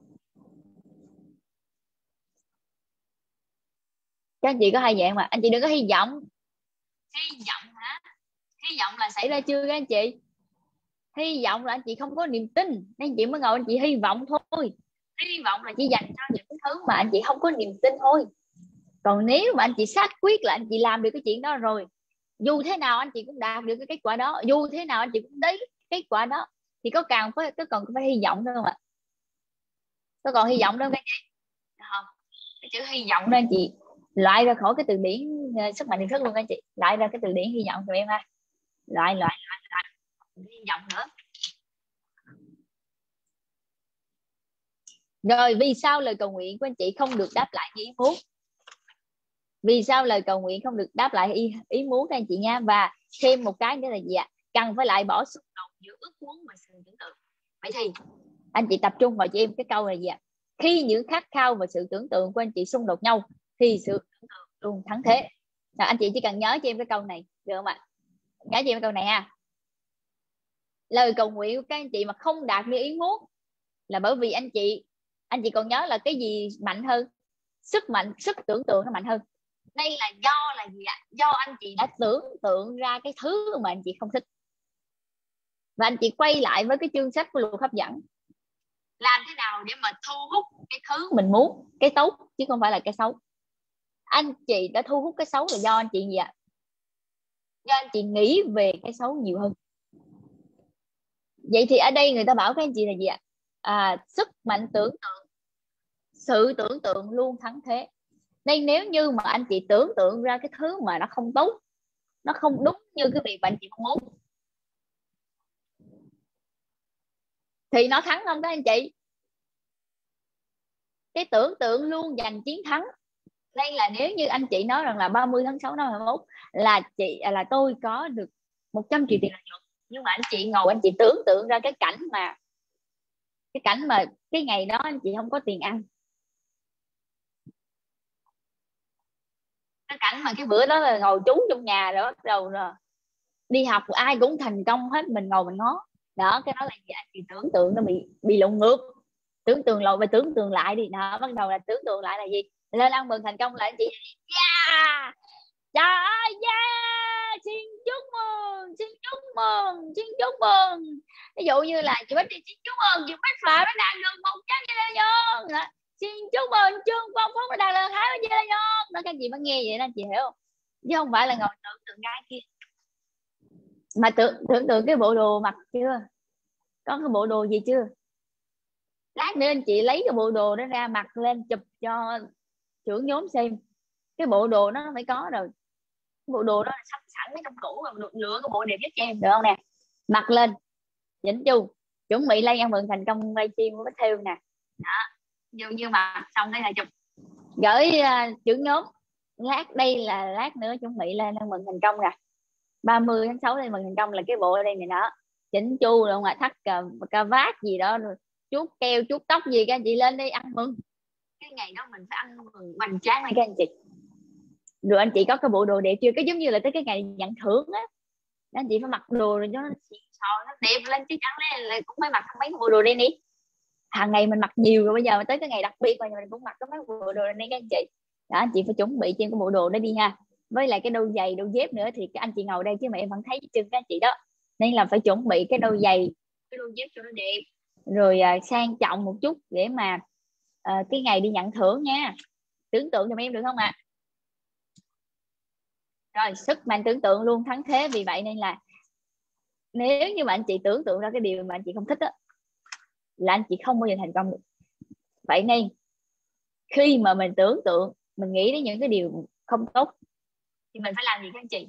Các anh chị có hay vậy mà, anh chị đừng có hy vọng. Hy vọng hả? Hy vọng là xảy ra chưa các anh chị? Hy vọng là anh chị không có niềm tin nên anh chị mới ngồi anh chị hy vọng thôi. Hy vọng là chỉ dành cho những thứ mà anh chị không có niềm tin thôi. Còn nếu mà anh chị xác quyết là anh chị làm được cái chuyện đó rồi, dù thế nào anh chị cũng đạt được cái kết quả đó, dù thế nào anh chị cũng đến kết quả đó, thì có càng phải có còn phải hy vọng đâu không ạ? Có còn hy vọng đâu các chị? Không. Cái chữ hy vọng đó anh chị loại ra khỏi cái từ điển uh, sức mạnh tiềm thức luôn các anh chị, loại ra cái từ điển hy vọng cho em ha. Loại loại loại, loại. Hy vọng nữa. Rồi vì sao lời cầu nguyện của anh chị không được đáp lại ý muốn? Vì sao lời cầu nguyện không được đáp lại ý, ý muốn các anh chị nha? Và thêm một cái nữa là gì ạ? Cần phải lại bỏ xung đột giữa ước muốn và sự tưởng tượng. Vậy thì anh chị tập trung vào cho em cái câu là gì ạ? Khi những khát khao và sự tưởng tượng của anh chị xung đột nhau thì sự tưởng tượng luôn thắng thế. Rồi, anh chị chỉ cần nhớ cho em cái câu này được không ạ? Nhớ cho em cái câu này ha. Lời cầu nguyện của các anh chị mà không đạt như ý muốn là bởi vì anh chị anh chị còn nhớ là cái gì mạnh hơn? Sức mạnh, sức tưởng tượng nó mạnh hơn. Đây là do là gì ạ? Do anh chị đã tưởng tượng ra cái thứ mà anh chị không thích, và anh chị quay lại với cái chương sách của luật hấp dẫn. Làm thế nào để mà thu hút cái thứ mình muốn, cái tốt chứ không phải là cái xấu. Anh chị đã thu hút cái xấu là do anh chị gì ạ? Do anh chị nghĩ về cái xấu nhiều hơn. Vậy thì ở đây người ta bảo các anh chị là gì ạ? À, sức mạnh tưởng tượng, sự tưởng tượng luôn thắng thế. Nên nếu như mà anh chị tưởng tượng ra cái thứ mà nó không tốt, nó không đúng như cái việc mà anh chị mong muốn, thì nó thắng không các anh chị? Cái tưởng tượng luôn giành chiến thắng. Nên là nếu như anh chị nói rằng là ba mươi tháng sáu năm hai nghìn không trăm hai mươi mốt là chị là tôi có được một trăm triệu tiền lợi nhuận, nhưng mà anh chị ngồi anh chị tưởng tượng ra cái cảnh mà cái cảnh mà cái ngày đó anh chị không có tiền ăn, cái cảnh mà cái bữa đó là ngồi trú trong nhà rồi bắt đầu rồi đi học ai cũng thành công hết, mình ngồi mình ngó đó, cái đó là gì? Anh chị tưởng tượng nó bị bị lộn ngược. tưởng tượng lộn và tưởng tượng lại đi. Đó, bắt đầu là tưởng tượng lại là gì? Lên ăn mừng thành công là anh chị. Yeah! Trời ơi, yeah! Xin chúc mừng, xin chúc mừng, xin chúc mừng. Ví dụ như là chị Bích thì xin chúc mừng chị Bích Phạm đã đạt được một trăm gia đình nhân. Xin chúc mừng Trương Phong Phúc đã đạt được hai mươi gia đình nhân. Đó, các chị mới nghe vậy đó, chị hiểu không? Chứ không phải là ngồi tưởng tượng cái kia. Mà tưởng, tưởng tượng cái bộ đồ mặc chưa? Có cái bộ đồ gì chưa? Lát nữa anh chị lấy cái bộ đồ đó ra mặc lên chụp cho trưởng nhóm xem. Cái bộ đồ nó phải có rồi. Cái bộ đồ đó là sắp sẵn mấy trong tủ rồi, lựa cái bộ đẹp nhất cho em được không nè? Mặc lên chỉnh chu, chuẩn bị lên ăn mừng thành công quay chim của Bích Thiêu nè. Đó, như như mà xong cái là chụp gửi uh, trưởng nhóm. Lát đây là lát nữa chuẩn bị lên ăn mừng thành công nè, ba mươi tháng sáu lên mừng thành công là cái bộ ở đây này đó, chỉnh chu rồi ngoài thắt cà, cà vát gì đó rồi chuốt keo chuốt tóc gì các anh chị lên đi ăn mừng. Cái ngày đó mình phải ăn mừng hoành tráng này các anh chị. Rồi anh chị có cái bộ đồ đẹp chưa? Cái giống như là tới cái ngày nhận thưởng á, anh chị phải mặc đồ rồi cho nó xịn sò, nó đẹp lên chứ chẳng lẽ là cũng phải mặc mấy bộ đồ đây đi. Hàng ngày mình mặc nhiều rồi, bây giờ tới cái ngày đặc biệt mà mình cũng mặc cái mấy bộ đồ này các anh chị. Đó, anh chị phải chuẩn bị trên cái bộ đồ đó đi ha. Với lại cái đôi giày, đôi dép nữa thì các anh chị ngồi đây chứ mà em vẫn thấy chân các anh chị đó. Nên là phải chuẩn bị cái đôi giày, cái đôi dép cho nó đẹp. Rồi à, sang trọng một chút để mà à, cái ngày đi nhận thưởng nha. Tưởng tượng cho em được không ạ? À? Rồi, sức mạnh tưởng tượng luôn thắng thế. Vì vậy nên là nếu như mà anh chị tưởng tượng ra cái điều mà anh chị không thích á, là anh chị không bao giờ thành công được. Vậy nên khi mà mình tưởng tượng, mình nghĩ đến những cái điều không tốt thì mình phải làm gì các anh chị?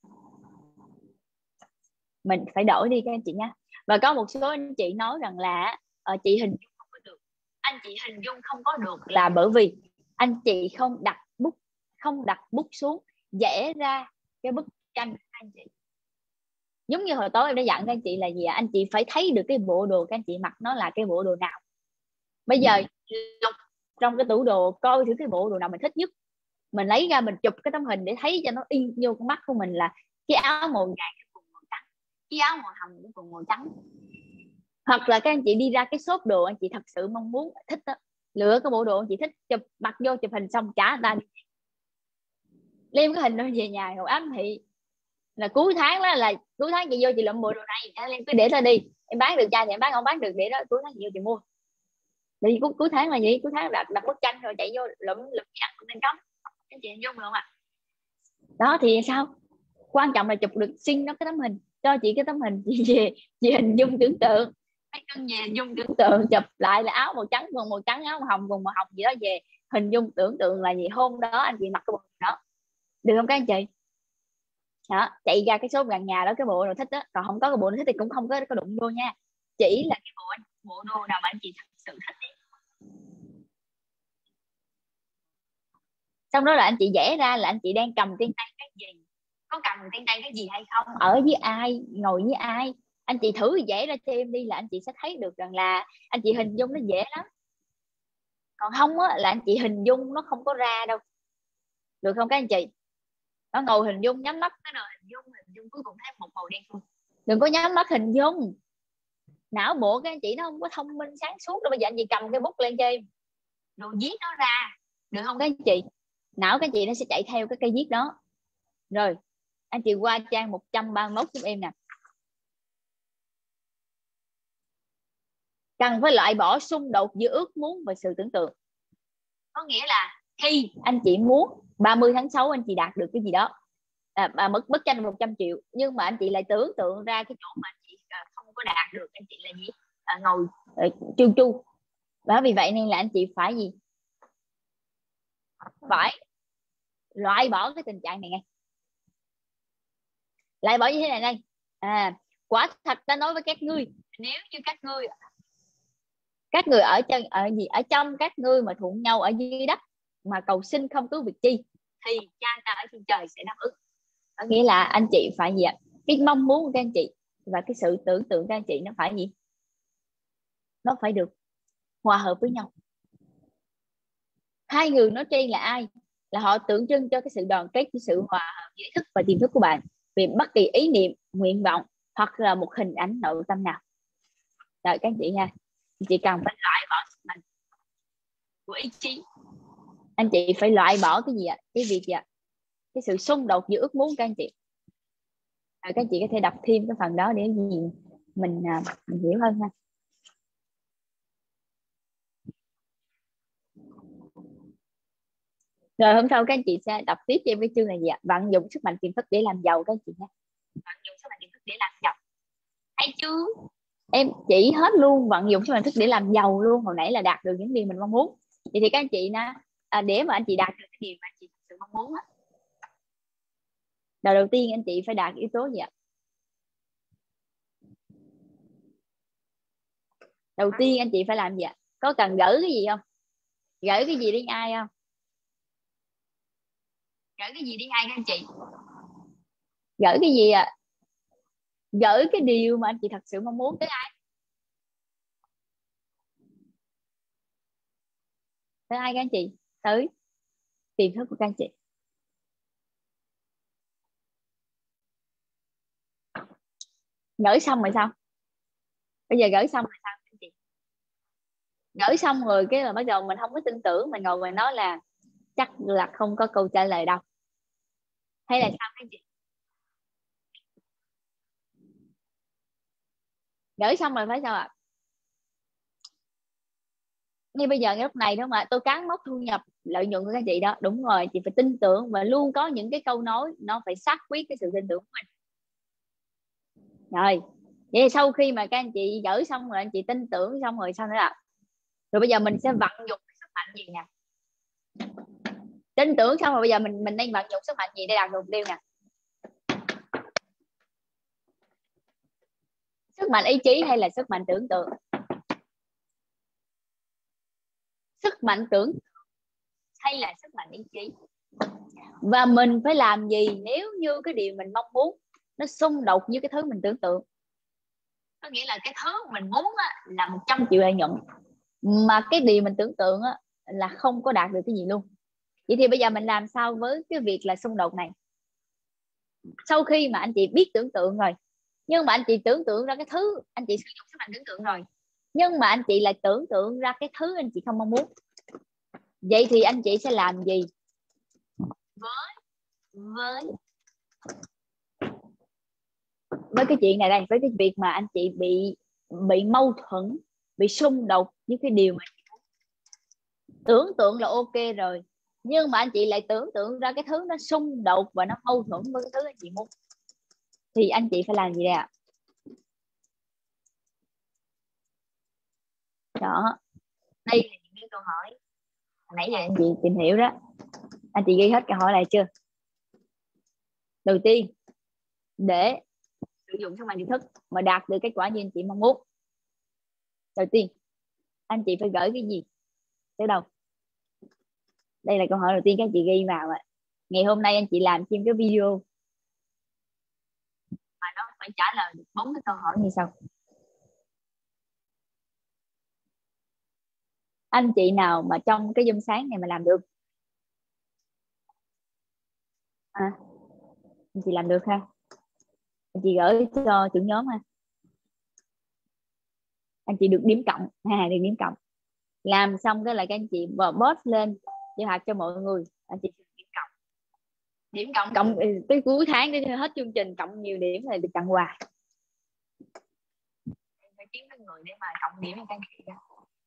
Mình phải đổi đi các anh chị nhé. Và có một số anh chị nói rằng là uh, chị hình dung không có được. Anh chị hình dung không có được là bởi vì anh chị không đặt bút, không đặt bút xuống vẽ ra cái bức tranh của anh chị. Giống như hồi tối em đã dặn các anh chị là gì ạ? Anh chị phải thấy được cái bộ đồ các anh chị mặc nó là cái bộ đồ nào. Bây giờ lục trong cái tủ đồ coi thử cái bộ đồ nào mình thích nhất, mình lấy ra mình chụp cái tấm hình để thấy cho nó in vô con mắt của mình là cái áo màu vàng cái quần màu trắng, cái áo màu hồng cái quần màu trắng. Hoặc là các anh chị đi ra cái shop đồ anh chị thật sự mong muốn thích đó, lựa cái bộ đồ anh chị thích, chụp mặc vô chụp hình xong trả người ta đi, đem cái hình đó về nhà rồi ám thị là cuối tháng đó, là cuối tháng chị vô chị lụm bộ đồ này em cứ để ra đi, em bán được chai thì em bán, không bán được để đó cuối tháng chị vô chị mua. Thì cuối, cuối tháng là gì? Cuối tháng đặt đặt bức tranh rồi chạy vô lụm lụm chặt lên cống anh chị hình dung được không ạ? Đó thì sao? Quan trọng là chụp được xin nó cái tấm hình, cho chị cái tấm hình chị về chị hình dung tưởng tượng, mấy cưng về hình dung tưởng tượng, chụp lại là áo màu trắng quần màu trắng, áo màu hồng quần màu hồng gì đó, về hình dung tưởng tượng là gì hôm đó anh chị mặc cái bộ đó, được không các anh chị? Đó, chạy ra cái số gần nhà đó cái bộ đồ thích đó, còn không có cái bộ đồ thích thì cũng không có có đụng vô nha, chỉ là cái bộ bộ đồ nào mà anh chị thật sự thích đi. Xong đó là anh chị vẽ ra là anh chị đang cầm trên tay cái gì, có cầm trên tay cái gì hay không, ở với ai, ngồi với ai, anh chị thử vẽ ra cho em đi là anh chị sẽ thấy được rằng là anh chị hình dung nó dễ lắm. Còn không á là anh chị hình dung nó không có ra đâu, được không các anh chị? Nó ngồi hình dung nhắm mắt cái rồi hình dung hình dung cuối cùng thấy một màu đen không. Đừng có nhắm mắt hình dung, não bộ các anh chị nó không có thông minh sáng suốt đâu. Bây giờ anh chị cầm cái bút lên cho em rồi viết nó ra, được không các anh chị? Não các anh chị nó sẽ chạy theo cái cây viết đó. Rồi anh chị qua trang một trăm ba mươi mốt giúp em nè. Cần phải loại bỏ xung đột giữa ước muốn và sự tưởng tượng. Có nghĩa là khi anh chị muốn ba mươi tháng sáu anh chị đạt được cái gì đó, à, bức bức tranh một trăm triệu, nhưng mà anh chị lại tưởng tượng ra cái chỗ mà anh chị không có đạt được, anh chị là gì? À, ngồi uh, chu chu. Đó, vì vậy nên là anh chị phải gì? Phải loại bỏ cái tình trạng này ngay. Loại bỏ như thế này đây. À, quả thật ta nói với các ngươi, nếu như các ngươi các người ở chân ở gì ở trong các ngươi mà thuận nhau ở dưới đất mà cầu xin không cứ việc chi thì cha ta ở trên trời sẽ đáp ứng. Có nghĩa là anh chị phải gì ạ? Cái mong muốn của các anh chị và cái sự tưởng tượng của các anh chị nó phải gì? Nó phải được hòa hợp với nhau. Hai người nói trên là ai? Là họ tượng trưng cho cái sự đoàn kết, cái sự hòa hợp giữa thức và tiềm thức của bạn vì bất kỳ ý niệm, nguyện vọng hoặc là một hình ảnh nội tâm nào. Đợi các anh chị nha. Chị cần phải loại bỏ của ý chí. Anh chị phải loại bỏ cái gì ạ? Cái việc gì ạ? Cái sự xung đột giữa ước muốn các anh chị. À, các anh chị có thể đọc thêm cái phần đó để gì mình, à, mình hiểu hơn ha. Rồi hôm sau các anh chị sẽ đọc tiếp cho em cái chương này gì ạ? Vận dụng sức mạnh tiềm thức để làm giàu các anh chị nhé. Vận dụng sức mạnh tiềm thức để làm giàu. Hay chứ? Em chỉ hết luôn vận dụng sức mạnh tiềm thức để làm giàu luôn. Hồi nãy là đạt được những điều mình mong muốn. Vậy thì các anh chị nè, à, để mà anh chị đạt được cái điều mà anh chị thật sự mong muốn á, đầu đầu tiên anh chị phải đạt yếu tố gì ạ? Đầu tiên anh chị phải làm gì ạ? Có cần gửi cái gì không? Gửi cái gì đến ai không? Gửi cái gì đến ai các anh chị? Gửi cái gì ạ? Gửi cái điều mà anh chị thật sự mong muốn tới ai? Tới ai các anh chị? Tới tiềm thức của các anh chị. Gửi xong rồi sao? Bây giờ gửi xong rồi sao các anh chị? Gửi xong rồi cái là bắt đầu mình không có tin tưởng, mình ngồi mình nói là chắc là không có câu trả lời đâu, hay là sao các anh chị? Gửi xong rồi phải sao ạ? Ngay bây giờ ngay lúc này đó mà tôi cán mốc thu nhập lợi nhuận của các chị đó, đúng rồi, chị phải tin tưởng và luôn có những cái câu nói nó phải xác quyết cái sự tin tưởng của mình. Rồi vậy thì sau khi mà các anh chị gửi xong rồi, anh chị tin tưởng xong rồi sao nữa ạ? Rồi bây giờ mình sẽ vận dụng cái sức mạnh gì nè? Tin tưởng xong rồi bây giờ mình mình đang vận dụng sức mạnh gì để đạt được mục tiêu nè? Sức mạnh ý chí hay là sức mạnh tưởng tượng? Sức mạnh tưởng hay là sức mạnh ý chí? Và mình phải làm gì nếu như cái điều mình mong muốn nó xung đột với cái thứ mình tưởng tượng? Có nghĩa là cái thứ mình muốn á, là một trăm triệu lợi nhuận, mà cái điều mình tưởng tượng á, là không có đạt được cái gì luôn. Vậy thì bây giờ mình làm sao với cái việc là xung đột này? Sau khi mà anh chị biết tưởng tượng rồi, nhưng mà anh chị tưởng tượng ra cái thứ, anh chị sử dụng sức mạnh tưởng tượng rồi, nhưng mà anh chị lại tưởng tượng ra cái thứ anh chị không mong muốn. Vậy thì anh chị sẽ làm gì với với với cái chuyện này đây, với cái việc mà anh chị bị bị mâu thuẫn, bị xung đột với cái điều mà anh chị muốn? Tưởng tượng là ok rồi, nhưng mà anh chị lại tưởng tượng ra cái thứ nó xung đột và nó mâu thuẫn với cái thứ anh chị muốn, thì anh chị phải làm gì đây ạ? Đó, đây là những cái câu hỏi nãy giờ anh chị tìm hiểu đó. Anh chị ghi hết câu hỏi này chưa? Đầu tiên, để sử dụng sức mạnh tiềm thức mà đạt được kết quả như anh chị mong muốn, đầu tiên anh chị phải gửi cái gì tới đâu? Đây là câu hỏi đầu tiên các anh chị ghi vào ạ. Ngày hôm nay anh chị làm thêm cái video mà nó phải trả lời được bốn cái câu hỏi như sau. Anh chị nào mà trong cái Zoom sáng này mà làm được? À, anh chị làm được ha? Anh chị gửi cho trưởng nhóm ha. Anh chị được điểm cộng, ha, được điểm cộng. Làm xong cái là các anh chị post lên cho hạt cho mọi người, anh chị được điểm cộng. Điểm cộng cộng tới cuối tháng đến hết chương trình, cộng nhiều điểm là được tặng quà. Em phải kiếm cái người để mà cộng điểm cho các anh chị đó.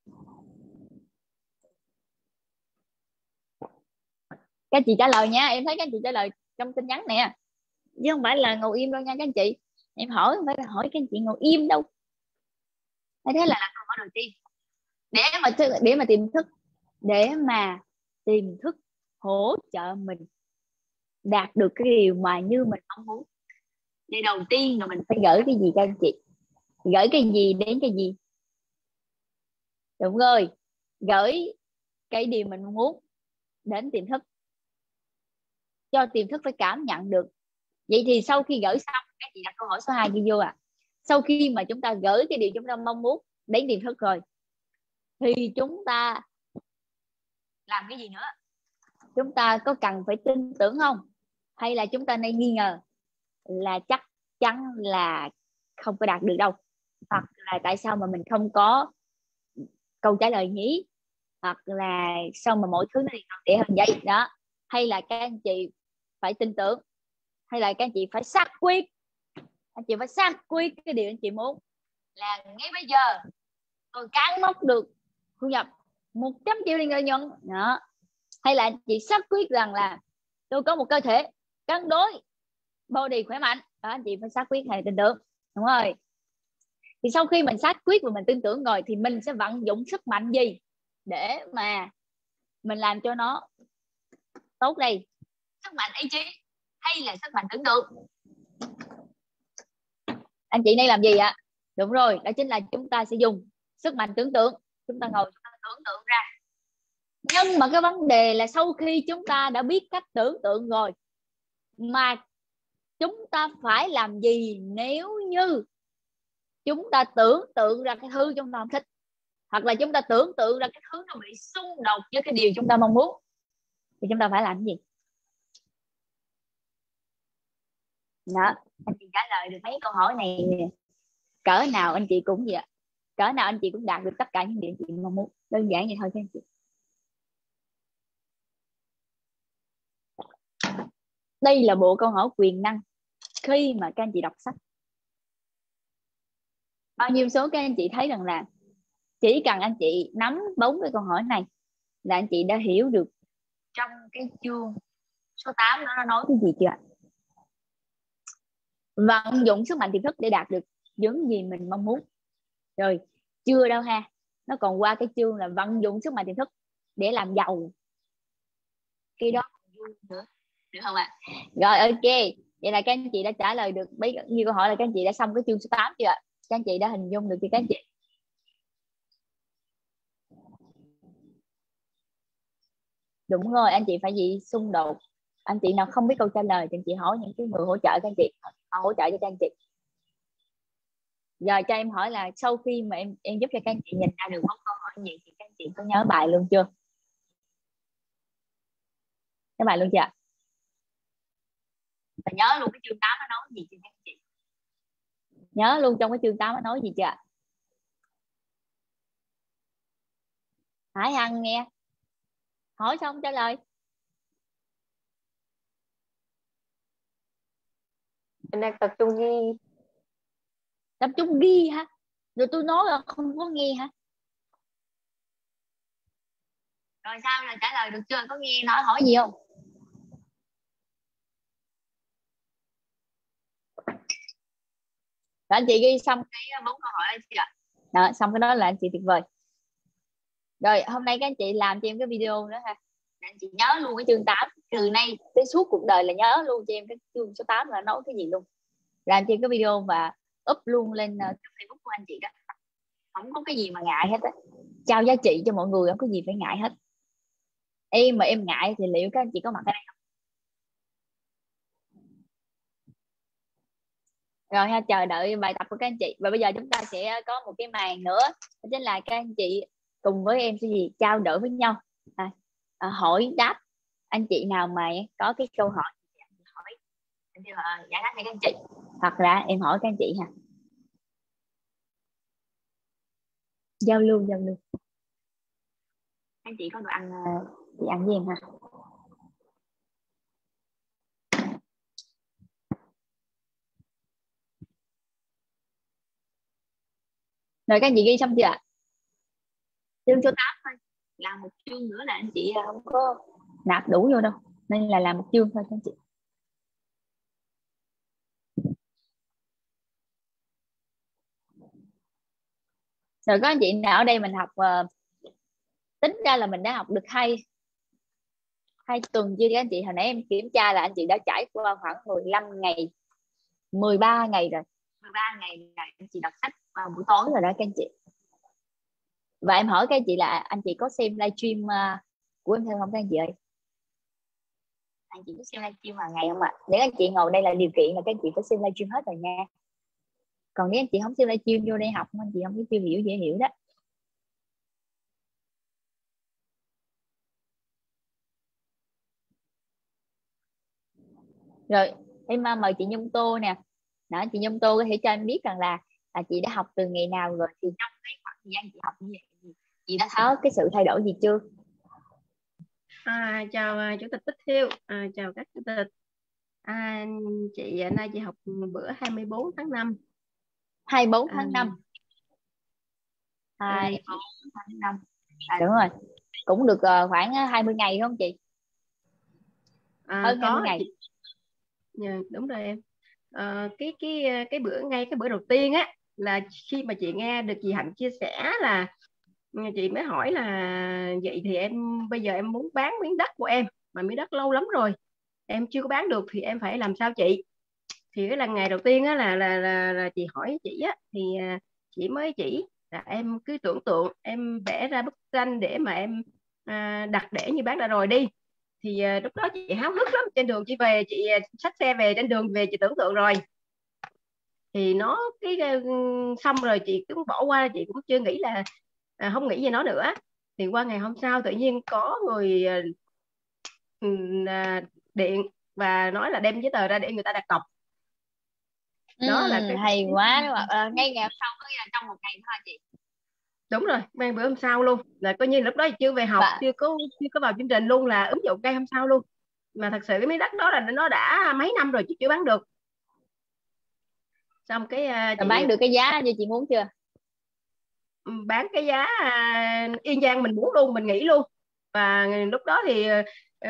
Các chị trả lời nha, em thấy các anh chị trả lời trong tin nhắn nè, chứ không phải là ngồi im đâu nha các anh chị. Em hỏi không phải là hỏi các anh chị ngồi im đâu. Thế là, là câu hỏi đầu tiên. Để mà để mà tiềm thức, để mà tiềm thức hỗ trợ mình đạt được cái điều mà như mình mong muốn, thì đầu tiên là mình phải gửi cái gì các anh chị? Gửi cái gì đến cái gì? Đúng rồi, gửi cái điều mình muốn đến tiềm thức, cho tiềm thức phải cảm nhận được. Vậy thì sau khi gửi xong, các chị đặt câu hỏi số hai ghi vô ạ. À. Sau khi mà chúng ta gửi cái điều chúng ta mong muốn đến tiềm thức rồi, thì chúng ta làm cái gì nữa? Chúng ta có cần phải tin tưởng không? Hay là chúng ta nên nghi ngờ là chắc chắn là không có đạt được đâu, hoặc là tại sao mà mình không có câu trả lời nhỉ? hoặc là xong mà mọi thứ nó đi tròn trịa hơn vậy đó, hay là các anh chị phải tin tưởng, hay là các anh chị phải xác quyết, anh chị phải xác quyết cái điều anh chị muốn là ngay bây giờ tôi cán mốc được thu nhập một trăm triệu tiền lợi nhuận đó, hay là anh chị xác quyết rằng là tôi có một cơ thể cân đối, body khỏe mạnh đó, anh chị phải xác quyết hay là tin tưởng, đúng rồi. Thì sau khi mình xác quyết và mình tin tưởng rồi thì mình sẽ vận dụng sức mạnh gì để mà mình làm cho nó tốt đây? Sức mạnh ý chí hay là sức mạnh tưởng tượng? Anh chị đây làm gì ạ? Đúng rồi, đó chính là chúng ta sẽ dùng sức mạnh tưởng tượng. Chúng ta ngồi chúng ta tưởng tượng ra. Nhưng mà cái vấn đề là sau khi chúng ta đã biết cách tưởng tượng rồi, mà chúng ta phải làm gì nếu như chúng ta tưởng tượng ra cái thứ chúng ta không thích, hoặc là chúng ta tưởng tượng ra cái thứ nó bị xung đột với cái điều chúng ta mong muốn, thì chúng ta phải làm cái gì? Đó, anh chị trả lời được mấy câu hỏi này cỡ nào anh chị cũng gì ạ? Cỡ nào anh chị cũng đạt được tất cả những điều chị mong muốn. Đơn giản vậy thôi các anh chị. Đây là bộ câu hỏi quyền năng khi mà các anh chị đọc sách. Bao nhiêu số các anh chị thấy rằng là chỉ cần anh chị nắm bốn cái câu hỏi này là anh chị đã hiểu được trong cái chương số tám đó nó nói cái gì chưa ạ? Vận dụng sức mạnh tiềm thức để đạt được những gì mình mong muốn. Rồi, chưa đâu ha. Nó còn qua cái chương là vận dụng sức mạnh tiềm thức để làm giàu. Cái đó vui nữa. Được không ạ? Rồi, ok. Vậy là các anh chị đã trả lời được mấy như câu hỏi, là các anh chị đã xong cái chương số tám chưa ạ? Các anh chị đã hình dung được chưa các anh chị? Đúng rồi, anh chị phải gì xung đột. Anh chị nào không biết câu trả lời thì anh chị hỏi những cái người hỗ trợ các anh chị, họ hỗ trợ cho các anh chị. Giờ cho em hỏi là sau khi mà em em giúp cho các anh chị nhìn ra được bốn câu hỏi gì thì các anh chị có nhớ bài luôn chưa? Nhớ bài luôn chưa? Và nhớ luôn cái chương tám nó nói gì chưa các anh chị? Nhớ luôn trong cái chương tám nó nói gì chưa? Hải Hằng nghe. Hỏi xong trả lời. Em đang tập trung ghi. Tập trung ghi hả? Rồi tôi nói là không có nghe hả? Rồi sao là trả lời được chưa? Có nghe nói hỏi gì không? Rồi anh chị ghi xong cái bốn câu hỏi chưa ạ? Đó, xong cái đó là anh chị tuyệt vời. Rồi hôm nay các anh chị làm cho em cái video nữa ha. Anh chị nhớ luôn cái chương tám, từ nay tới suốt cuộc đời là nhớ luôn cho em cái chương số tám là nói cái gì luôn. Làm cho em cái video và up luôn lên uh, Facebook của anh chị đó. Không có cái gì mà ngại hết á. Trao giá trị cho mọi người, không có gì phải ngại hết. Em mà em ngại thì liệu các anh chị có mặt ở đây không? Rồi ha, chờ đợi bài tập của các anh chị. Và bây giờ chúng ta sẽ có một cái màn nữa, đó chính là các anh chị cùng với em sẽ gì trao đổi với nhau, à, à, hỏi đáp. Anh chị nào mà có cái câu hỏi thì hỏi em giải đáp cho các anh chị, hoặc là em hỏi các anh chị ha. Giao lưu giao lưu. Anh chị có đồ ăn thì ăn với em ha. Rồi các anh chị ghi xong chưa ạ? Chương số tám thôi, làm một chương nữa là anh chị không có nạp đủ vô đâu, nên là làm một chương thôi các anh chị. Rồi có anh chị nào ở đây mình học uh, tính ra là mình đã học được hai hai tuần chưa các anh chị? Hồi nãy em kiểm tra là anh chị đã trải qua khoảng mười lăm ngày, mười ba ngày rồi. mười ba ngày là anh chị đọc sách vào buổi tối rồi đó các anh chị. Và em hỏi các anh chị là anh chị có xem livestream uh, của em theo không các anh chị ơi? Anh chị có xem livestream hàng ngày không ạ? Nếu anh chị ngồi đây là điều kiện là các anh chị phải xem livestream hết rồi nha. Còn nếu anh chị không xem livestream vô đây học, anh chị không có chưa hiểu dễ hiểu đó. Rồi em mời chị Nhung Tô nè. Đó, chị Nhung Tô có thể cho em biết rằng là, là chị đã học từ ngày nào rồi, thì trong cái khoảng thời gian chị học như vậy thì chị đã thấy cái sự thay đổi gì chưa? À, chào à, Chủ tịch Bích Thiêu, à, chào các chủ tịch. À, chị à, nay chị học bữa hai mươi bốn tháng năm. hai mươi bốn À, tháng năm. à, hai mươi bốn tháng năm. À đúng rồi. Cũng được ờ, khoảng hai mươi ngày đúng không chị? à, Hơn hai mươi có ngày. chị. Dạ, đúng rồi em. À, cái cái cái bữa ngay cái bữa đầu tiên á là khi mà chị nghe được chị Hạnh chia sẻ là chị mới hỏi là vậy thì em bây giờ em muốn bán miếng đất của em mà miếng đất lâu lắm rồi em chưa có bán được thì em phải làm sao chị? Thì cái là ngày đầu tiên á là là là, là chị hỏi chị á thì à, chị mới chỉ là em cứ tưởng tượng em vẽ ra bức tranh để mà em à, đặt để như bán đã rồi đi. Thì à, lúc đó chị háo hức lắm, trên đường chị về chị à, xách xe về, trên đường về chị tưởng tượng rồi thì nó cái à, xong rồi chị cũng bỏ qua, chị cũng chưa nghĩ là à, không nghĩ về nó nữa. Thì qua ngày hôm sau tự nhiên có người à, à, điện và nói là đem giấy tờ ra để người ta đặt cọc. Đó là Ừ, cái hay quá đúng không? À, ngay ngày hôm sau có nghĩa là trong một ngày thôi chị. đúng rồi, mang bữa hôm sau luôn là coi như lúc đó chưa về học, Và chưa có chưa có vào chương trình luôn, là ứng dụng ngay hôm sau luôn. Mà thật sự cái miếng đất đó là nó đã mấy năm rồi chị chưa bán được. Xong cái à, rồi chị bán được cái giá như chị muốn chưa? bán cái giá à, y chang mình muốn luôn, mình nghĩ luôn. Và lúc đó thì ờ,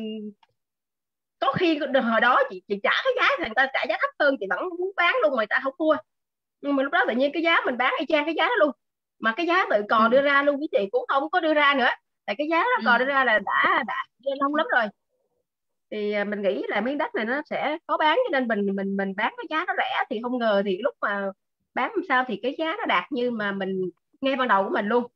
có khi hồi đó chị chị trả cái giá thì người ta trả giá thấp hơn, chị vẫn muốn bán luôn mà người ta không mua. Nhưng mà lúc đó tự nhiên cái giá mình bán y chang cái giá đó luôn, mà cái giá tự cò Ừ. đưa ra luôn, với chị cũng không có đưa ra nữa, tại cái giá đó Ừ. cò đưa ra là đã đã lâu lắm rồi. Thì mình nghĩ là miếng đất này nó sẽ có bán, cho nên mình mình mình bán cái giá nó rẻ. Thì không ngờ thì lúc mà bán làm sao thì cái giá nó đạt như mà mình nghe ban đầu của mình luôn.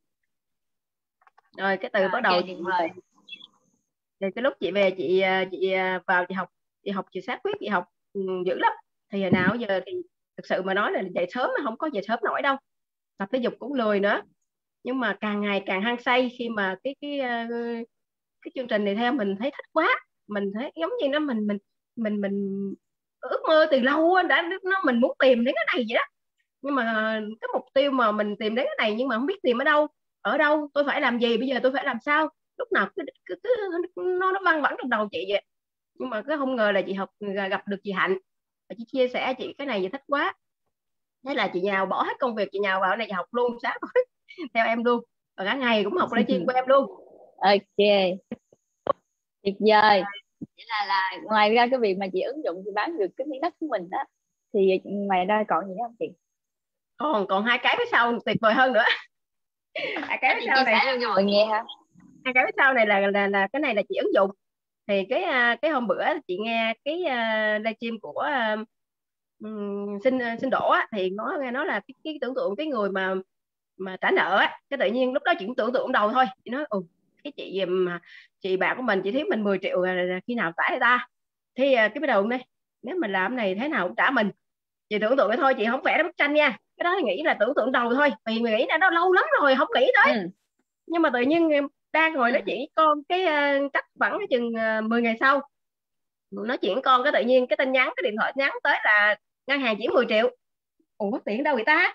Rồi cái từ À, bắt đầu tuyệt chị vời. thì cái lúc chị về chị chị vào chị học chị học chị sát quyết chị học ừ, dữ lắm. Thì hồi nào giờ thì thực sự mà nói là dậy sớm mà không có dậy sớm nổi đâu, tập thể dục cũng lười nữa. Nhưng mà càng ngày càng hăng say khi mà cái cái ờ, cái chương trình này theo mình thấy thích quá. Mình thấy giống như nó mình mình mình mình ước mơ từ lâu đã, nó mình muốn tìm đến cái này vậy đó. Nhưng mà cái mục tiêu mà mình tìm đến cái này nhưng mà không biết tìm ở đâu, ở đâu tôi phải làm gì, bây giờ tôi phải làm sao, lúc nào cứ, cứ, cứ nó nó văng vẳng trong đầu chị vậy. Nhưng mà cứ không ngờ là chị học gặp được chị Hạnh và chị chia sẻ chị cái này vậy thích quá. Thế là chị nhào bỏ hết công việc, chị nhào vào này chị học luôn sáng tối theo em luôn, và cả ngày cũng học livestream của em luôn. Ok, tuyệt vời. Vậy là là ngoài ra cái việc mà chị ứng dụng chị bán được cái miếng đất của mình đó, thì ngoài ra còn gì nữa không chị? còn còn hai cái phía sau tuyệt vời hơn nữa. Hai cái Chị phía sau chia này sẻ luôn cho mọi người nghe hả? hai cái phía sau này là là là cái này là chị ứng dụng. Thì cái cái hôm bữa chị nghe cái uh, livestream của uh, um, xin xin đổ á, thì nó nghe nói là cái, cái tưởng tượng cái người mà mà trả nợ á, cái tự nhiên lúc đó chị cũng tưởng tượng đầu thôi. Chị nói ừ cái chị mà chị bạn của mình chị thiếu mình mười triệu là khi nào trả ta. Thì cái bắt đầu đây nếu mình làm cái này thế nào cũng trả mình. Chị tưởng tượng cái thôi, chị không vẽ bức tranh nha, cái đó nghĩ là tưởng tượng đầu thôi, vì mình nghĩ là nó lâu lắm rồi không nghĩ tới. Ừ. Nhưng mà tự nhiên đang ngồi nói chuyện con cái uh, cách khoảng chừng uh, mười ngày sau nói chuyện con cái tự nhiên cái tin nhắn, cái điện thoại nhắn tới là ngân hàng chuyển mười triệu. Ủa mất tiền đâu người ta.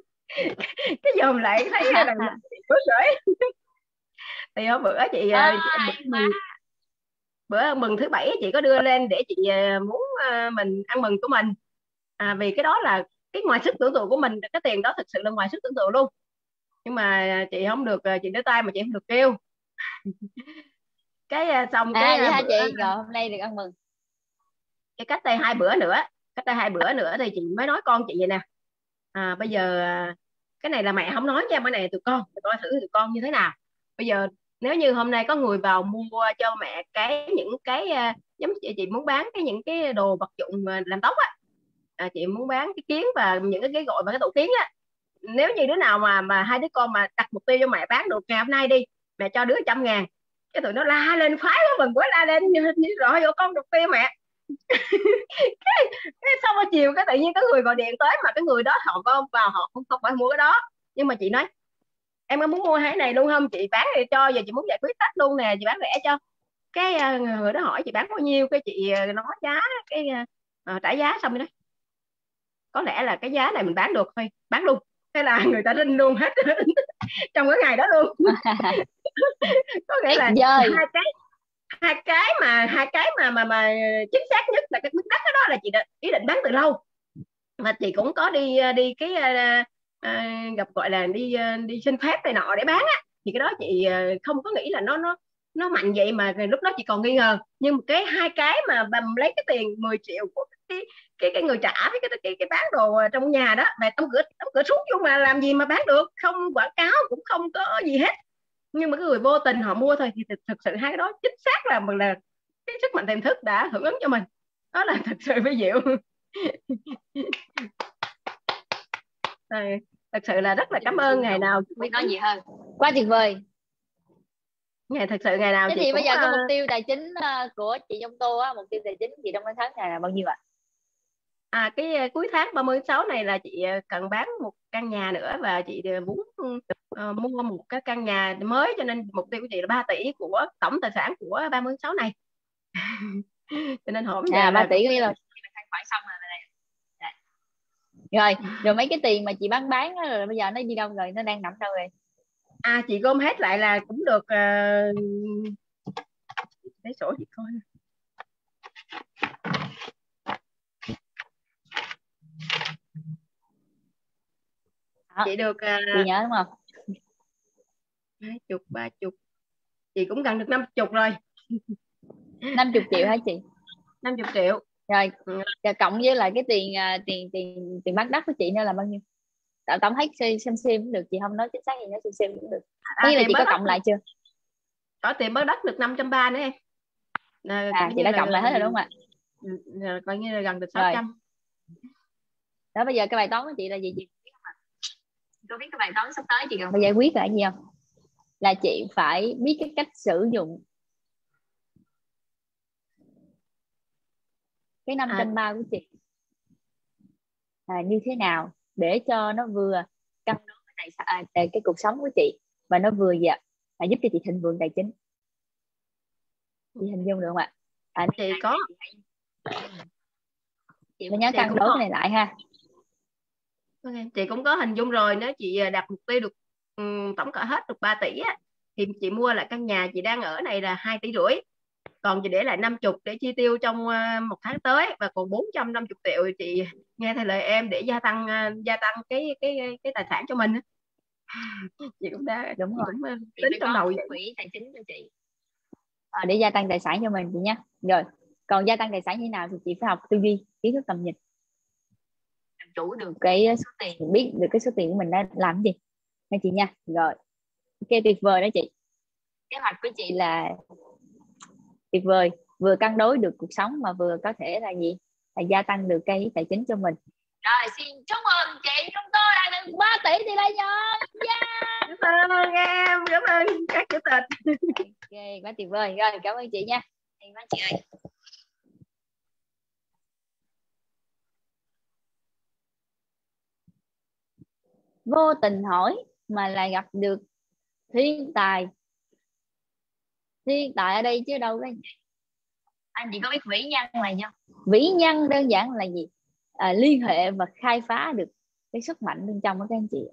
Cái dòm lại thấy là bữa rưỡi. Thì hôm bữa chị, À, chị bữa, bữa ăn mừng thứ bảy chị có đưa lên để chị muốn mình ăn mừng của mình. À, vì cái đó là cái ngoài sức tưởng tượng của mình, cái tiền đó thực sự là ngoài sức tưởng tượng luôn. Nhưng mà chị không được, chị đưa tay mà chị không được kêu. Cái xong à cái vậy hả bữa, chị? Rồi hôm nay được ăn mừng. cái cách đây hai bữa nữa cách đây hai bữa nữa thì chị mới nói con chị vậy nè. À, bây giờ cái này là mẹ không nói nha, cái này tụi con tụi con thử tụi con như thế nào. Bây giờ nếu như hôm nay có người vào mua cho mẹ cái những cái giống chị, chị muốn bán cái những cái đồ vật dụng làm tóc á, à, chị muốn bán cái kiến và những cái ghế gội và cái tủ kiến á. Nếu như đứa nào mà mà hai đứa con mà đặt mục tiêu cho mẹ bán được ngày hôm nay đi, mẹ cho đứa trăm ngàn. Cái tụi nó la lên phái quá, mừng quá, la lên như, như rồi vô con mục tiêu mẹ. cái, cái xong rồi chiều cái tự nhiên có người gọi điện tới, mà cái người đó họ vào họ không không phải mua cái đó. Nhưng mà chị nói em có muốn mua cái này luôn không, chị bán để cho, giờ chị muốn giải quyết tách luôn nè, chị bán rẻ cho. Cái người đó hỏi chị bán bao nhiêu, cái chị nói giá, cái uh, trả giá xong rồi đó có lẽ là cái giá này mình bán được thôi, bán luôn. hay là người ta đinh luôn hết trong cái ngày đó luôn. Có nghĩa là Dời. hai cái hai cái mà hai cái mà mà mà chính xác nhất là cái miếng đất đó, đó là chị đã ý định bán từ lâu, mà chị cũng có đi đi cái uh, uh, gặp gọi là đi uh, đi xin phép này nọ để bán á, thì cái đó chị uh, không có nghĩ là nó nó nó mạnh vậy, mà lúc đó chị còn nghi ngờ. Nhưng cái hai cái mà bà lấy cái tiền mười triệu của cái cái cái người trả với cái cái cái bán đồ trong nhà đó, mà đóng cửa đóng cửa súng vô mà làm gì mà bán được, không quảng cáo cũng không có gì hết, nhưng mà cái người vô tình họ mua thôi, thì thực, thực sự hai cái đó chính xác là mình là cái sức mạnh tiềm thức đã hưởng ứng cho mình, đó là thật sự vi diệu. Thật sự là rất là cảm ơn ngày nào biết nói gì hơn, quá tuyệt vời. Ngày thật sự ngày nào thế chị thì cũng bây giờ cái uh, mục tiêu tài chính uh, của chị trong tô á, mục tiêu tài chính chị trong cái tháng này là bao nhiêu ạ? À, cái uh, cuối tháng ba mươi tháng sáu này là chị uh, cần bán một căn nhà nữa, và chị uh, muốn uh, mua một cái căn nhà mới, cho nên mục tiêu của chị là ba tỷ của tổng tài sản của ba mươi tháng sáu này. Cho nên hỏi à, ba tỷ cũng... là khoản xong rồi này. Rồi, rồi mấy cái tiền mà chị bán bán đó, rồi bây giờ nó đi đâu rồi, nó đang nằm đâu rồi? À, chị gom hết lại là cũng được uh... lấy sổ chị coi. Đó, chị được uh... chị nhớ đúng không? hai chục ba chục, chị cũng gần được năm chục rồi. năm mươi triệu hả chị? năm mươi triệu rồi ừ. Cộng với lại cái tiền tiền tiền tiền bán đất của chị nữa là bao nhiêu? Tổng hết xem xem xem cũng được, chị không nói chính xác gì, nói xem xem cũng được. Có nghĩa là chị có cộng lại chưa? Có tiền bán đất được năm trăm ba nữa em. À, à chị đã là... cộng lại hết rồi đúng không ạ? Coi như là gần được sáu trăm. Đó, bây giờ cái bài toán của chị là gì chị biết không ạ? Cô biết cái bài toán sắp tới chị cần phải giải quyết là gì không? Là chị phải biết cái cách sử dụng cái năm trăm ba mươi của chị à, như thế nào để cho nó vừa cân đối với tài sản, à, cái cuộc sống của chị, và nó vừa dạ, à, giúp cho chị thịnh vượng tài chính. Chị hình dung được không ạ? À, chị có chị phải nhớ cân đối cái này lại ha. Okay. Chị cũng có hình dung rồi, nếu chị đặt mục tiêu được um, tổng cả hết được ba tỷ á, thì chị mua lại căn nhà chị đang ở này là hai tỷ rưỡi, còn chị để lại năm chục để chi tiêu trong uh, một tháng tới, và còn bốn trăm năm mươi triệu chị nghe theo lời em để gia tăng uh, gia tăng cái cái cái tài sản cho mình. Chị cũng đã đúng rồi, cũng, uh, chị tính phải trong có đầu cái quỹ tài chính cho chị à, để gia tăng tài sản cho mình chị nhé. Rồi còn gia tăng tài sản như nào thì chị phải học tư duy, kiến thức tầm nhìn, làm chủ được cái số tiền, biết được cái số tiền của mình đã làm gì nha chị nha. Rồi ok, tuyệt vời đó chị. Kế hoạch của chị là tuyệt vời, vừa cân đối được cuộc sống mà vừa có thể là gì, là gia tăng được cái tài chính cho mình. Rồi xin chúc mừng chị, chúng tôi đã được ba tỷ thì lại nhau. Yeah. Cảm ơn em, cảm ơn các chủ tịch. Ok, quá tuyệt vời. Rồi cảm ơn chị nha. Cảm ơn chị ơi. Vô tình hỏi mà lại gặp được thiên tài. Thiên tài ở đây chứ đâu có anh chị. Anh chị có biết vĩ nhân là gì không? Vĩ nhân đơn giản là gì? À, liên hệ và khai phá được cái sức mạnh bên trong của các anh chị.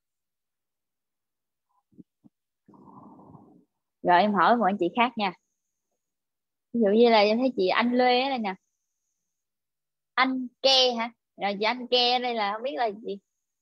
Rồi em hỏi một anh chị khác nha. Ví dụ như là em thấy chị Anh Lê ở đây nè. Anh Ke hả? Rồi chị Anh Ke ở đây là không biết là gì.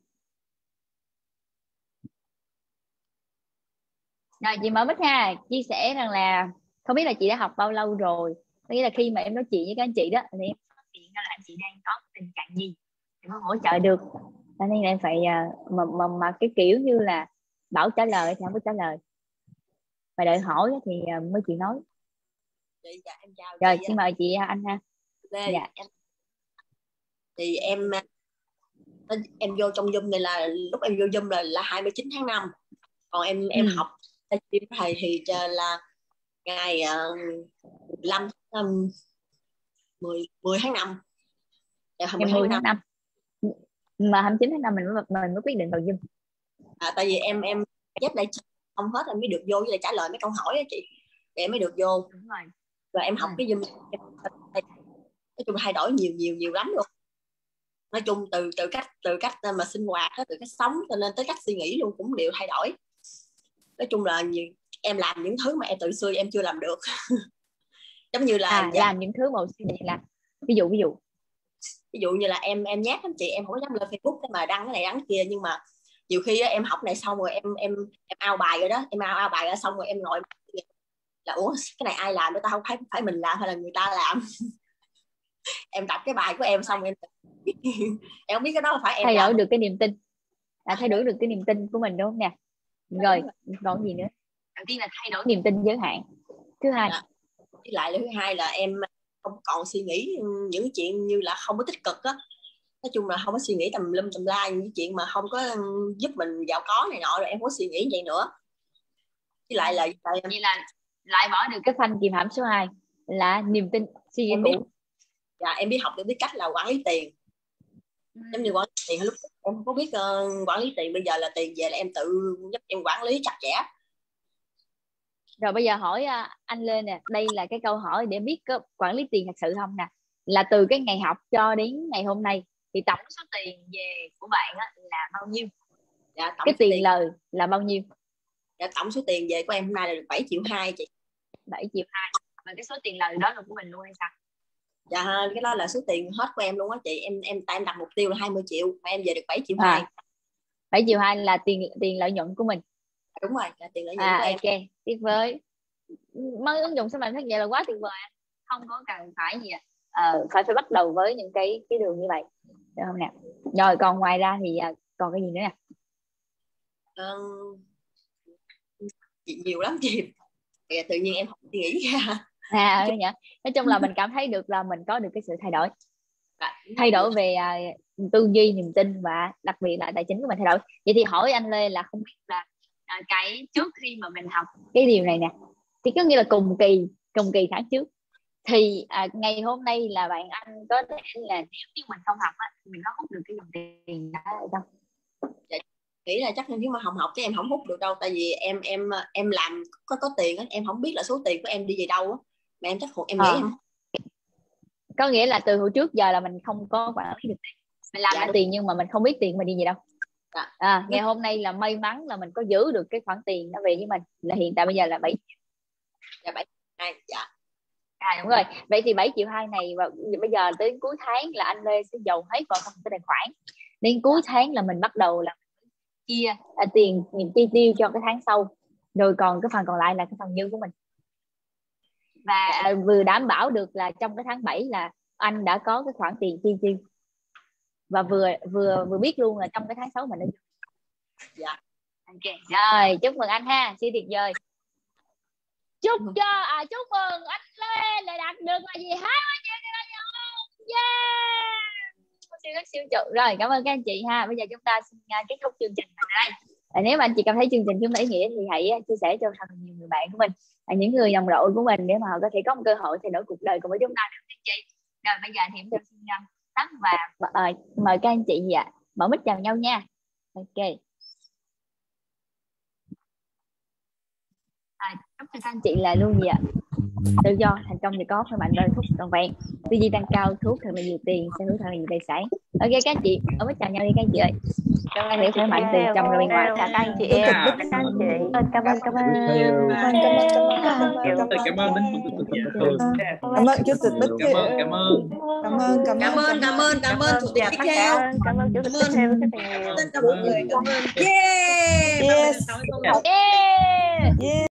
Rồi chị mở mic ha, chia sẻ rằng là không biết là chị đã học bao lâu rồi. Có nghĩa là khi mà em nói chuyện với các anh chị đó thì em phát hiện ra là anh chị đang có tình trạng gì để có hỗ trợ được. Cho nên là em phải mà, mà, mà cái kiểu như là bảo trả lời thì không có trả lời, mà đợi hỏi thì mới chịu nói. Chị, dạ, em chào rồi chị. Xin mời chị Anh ha. Lê, dạ. em, thì em em vô trong Zoom này là lúc em vô Zoom là là hai mươi chín tháng năm, còn em em ừ. học thầy thì là ngày uh, mười lăm tháng mười tháng năm, ngày mười tháng năm, mà hai mươi chín tháng năm mình mới mình mới quyết định vào Zoom. À, tại vì em em chép lại không hết em mới được vô, với lại trả lời mấy câu hỏi đó chị, để em mới được vô. Đúng rồi. Và em học ừ. cái Zoom nói chung là thay đổi nhiều nhiều nhiều lắm luôn. nói chung từ từ cách từ cách mà sinh hoạt đó, từ cách sống cho nên tới cách suy nghĩ luôn cũng đều thay đổi. Nói chung là nhiều, em làm những thứ mà em từ xưa em chưa làm được. Giống như là à, dạ, làm những thứ mà suy nghĩ là ví dụ ví dụ ví dụ như là em em nhát lắm chị, em không có dám lên Facebook để mà đăng cái này đăng cái kia, nhưng mà nhiều khi em học này xong rồi em em em out bài rồi đó, em out, out bài ra xong rồi em ngồi là ủa cái này ai làm, để tao không phải phải mình làm hay là người ta làm. Em đọc cái bài của em xong em em không biết cái đó phải em thay đổi làm. được cái niềm tin, à, thay đổi được cái niềm tin của mình đúng không nè. Rồi còn gì nữa? Đầu tiên là thay đổi niềm tin giới hạn. Thứ hai Dạ. Với lại là thứ hai là em không còn suy nghĩ những chuyện như là không có tích cực á. Nói chung là không có suy nghĩ tầm lum tầm la những chuyện mà không có giúp mình giàu có này nọ, rồi em không có suy nghĩ vậy nữa. Với lại là vậy là lại bỏ được cái phanh kìm hãm số hai là niềm tin suy nghĩ em biết, cũ. dạ, em biết học được biết cách là quản lý tiền. Giống như quản lý tiền lúc em không có biết uh, quản lý tiền, bây giờ là tiền về là em tự giúp em quản lý chặt chẽ. Rồi bây giờ hỏi uh, anh Lê nè, đây là cái câu hỏi để biết có quản lý tiền thật sự không nè, là từ cái ngày học cho đến ngày hôm nay thì tổng số tiền về của bạn á, là bao nhiêu? Dạ, tổng cái tiền, tiền lời là bao nhiêu? Dạ, tổng số tiền về của em hôm nay là được bảy triệu hai chị. bảy triệu hai. Và cái số tiền lời đó là của mình luôn hay sao? Dạ, cái đó là số tiền hết của em luôn á chị. Em em tại em đặt mục tiêu là hai mươi triệu mà em về được bảy triệu hai. À, bảy triệu hai là tiền tiền lợi nhuận của mình. Đúng rồi, là tiền lợi nhuận À, của em. ok, tuyệt vời. Mới ứng dụng sức mạnh phát vậy là quá tuyệt vời. Không có cần phải gì à. Ờ, phải phải bắt đầu với những cái cái đường như vậy, được không nè? Rồi còn ngoài ra thì còn cái gì nữa nè? Um, nhiều lắm chị. Thì tự nhiên em không suy nghĩ ra. À, nhỉ? Nói chung là mình cảm thấy được là mình có được cái sự thay đổi, thay đổi về uh, tư duy, niềm tin và đặc biệt là tài chính của mình thay đổi. Vậy thì hỏi anh Lê là không biết là uh, cái trước khi mà mình học cái điều này nè, thì có nghĩa là cùng kỳ cùng kỳ tháng trước thì uh, ngày hôm nay là bạn anh có thể là nếu như mình không học á, mình có hút được cái dòng tiền đó hay không? Dạ, nghĩ là chắc nếu mà không học chứ em không hút được đâu, tại vì em em em làm có có tiền á, em không biết là số tiền của em đi về đâu á, mà em chắc em nghĩ à. em có nghĩa là từ hồi trước giờ là mình không có quản lý được tiền, mình làm dạ, ra tiền nhưng mà mình không biết tiền mình đi về đâu. Dạ. À, ngày hôm nay là may mắn là mình có giữ được cái khoản tiền nó về với mình, là hiện tại bây giờ là bảy triệu. Dạ, bảy hai. Dạ. À, đúng rồi. Vậy thì bảy triệu hai này và bây giờ tới cuối tháng là anh Lê sẽ dồn hết vào trong cái tài khoản. Đến cuối tháng là mình bắt đầu là chia à, tiền mình chi tiêu cho cái tháng sau, rồi còn cái phần còn lại là cái phần dư của mình. Và dạ, vừa đảm bảo được là trong cái tháng bảy là anh đã có cái khoản tiền chi tiêu, và vừa vừa vừa biết luôn là trong cái tháng sáu mình đã. Dạ. Ok, rồi chúc mừng anh ha, siêu tuyệt vời. Chúc cho à chúc mừng anh Lê lại đạt được là gì hai mươi triệu tiền lợi nhuận. Yeah, siêu siêu chịu. Rồi cảm ơn các anh chị ha. Bây giờ chúng ta xin kết thúc chương trình tại đây. À, nếu mà anh chị cảm thấy chương trình chúng ta ý nghĩa thì hãy chia sẻ cho thật nhiều người bạn của mình, à, những người đồng đội của mình để mà họ có thể có một cơ hội thay đổi cuộc đời cùng với chúng ta được anh chị. Rồi bây giờ thì chúng tôi xin tắt và uh, mời các anh chị gì ạ, mở mic chào nhau nha. Ok. À, chúc cho các anh chị là luôn gì ạ, tự do, thành công thì có, khỏe mạnh và hạnh phúc trọn vẹn, tư duy tăng cao, thu hút thật là nhiều tiền, sở hữu thật là nhiều tài sản. Ok các anh chị, ở với chào nhau đi các anh chị ơi. Cho anh hiểu khỏe mạnh từ trong ra bên ngoài. Chào các anh chị em, các anh chị. Cảm ơn, cảm ơn. Cảm ơn cảm ơn chủ tịch Bích Thư. Cảm ơn Cảm ơn cảm cảm ơn cảm ơn cảm ơn chủ tịch Bích Theo. Cảm ơn chủ tịch Bích Theo rất là nhiều. Tất cả mọi người cảm ơn. Yes. Yeah. Yeah.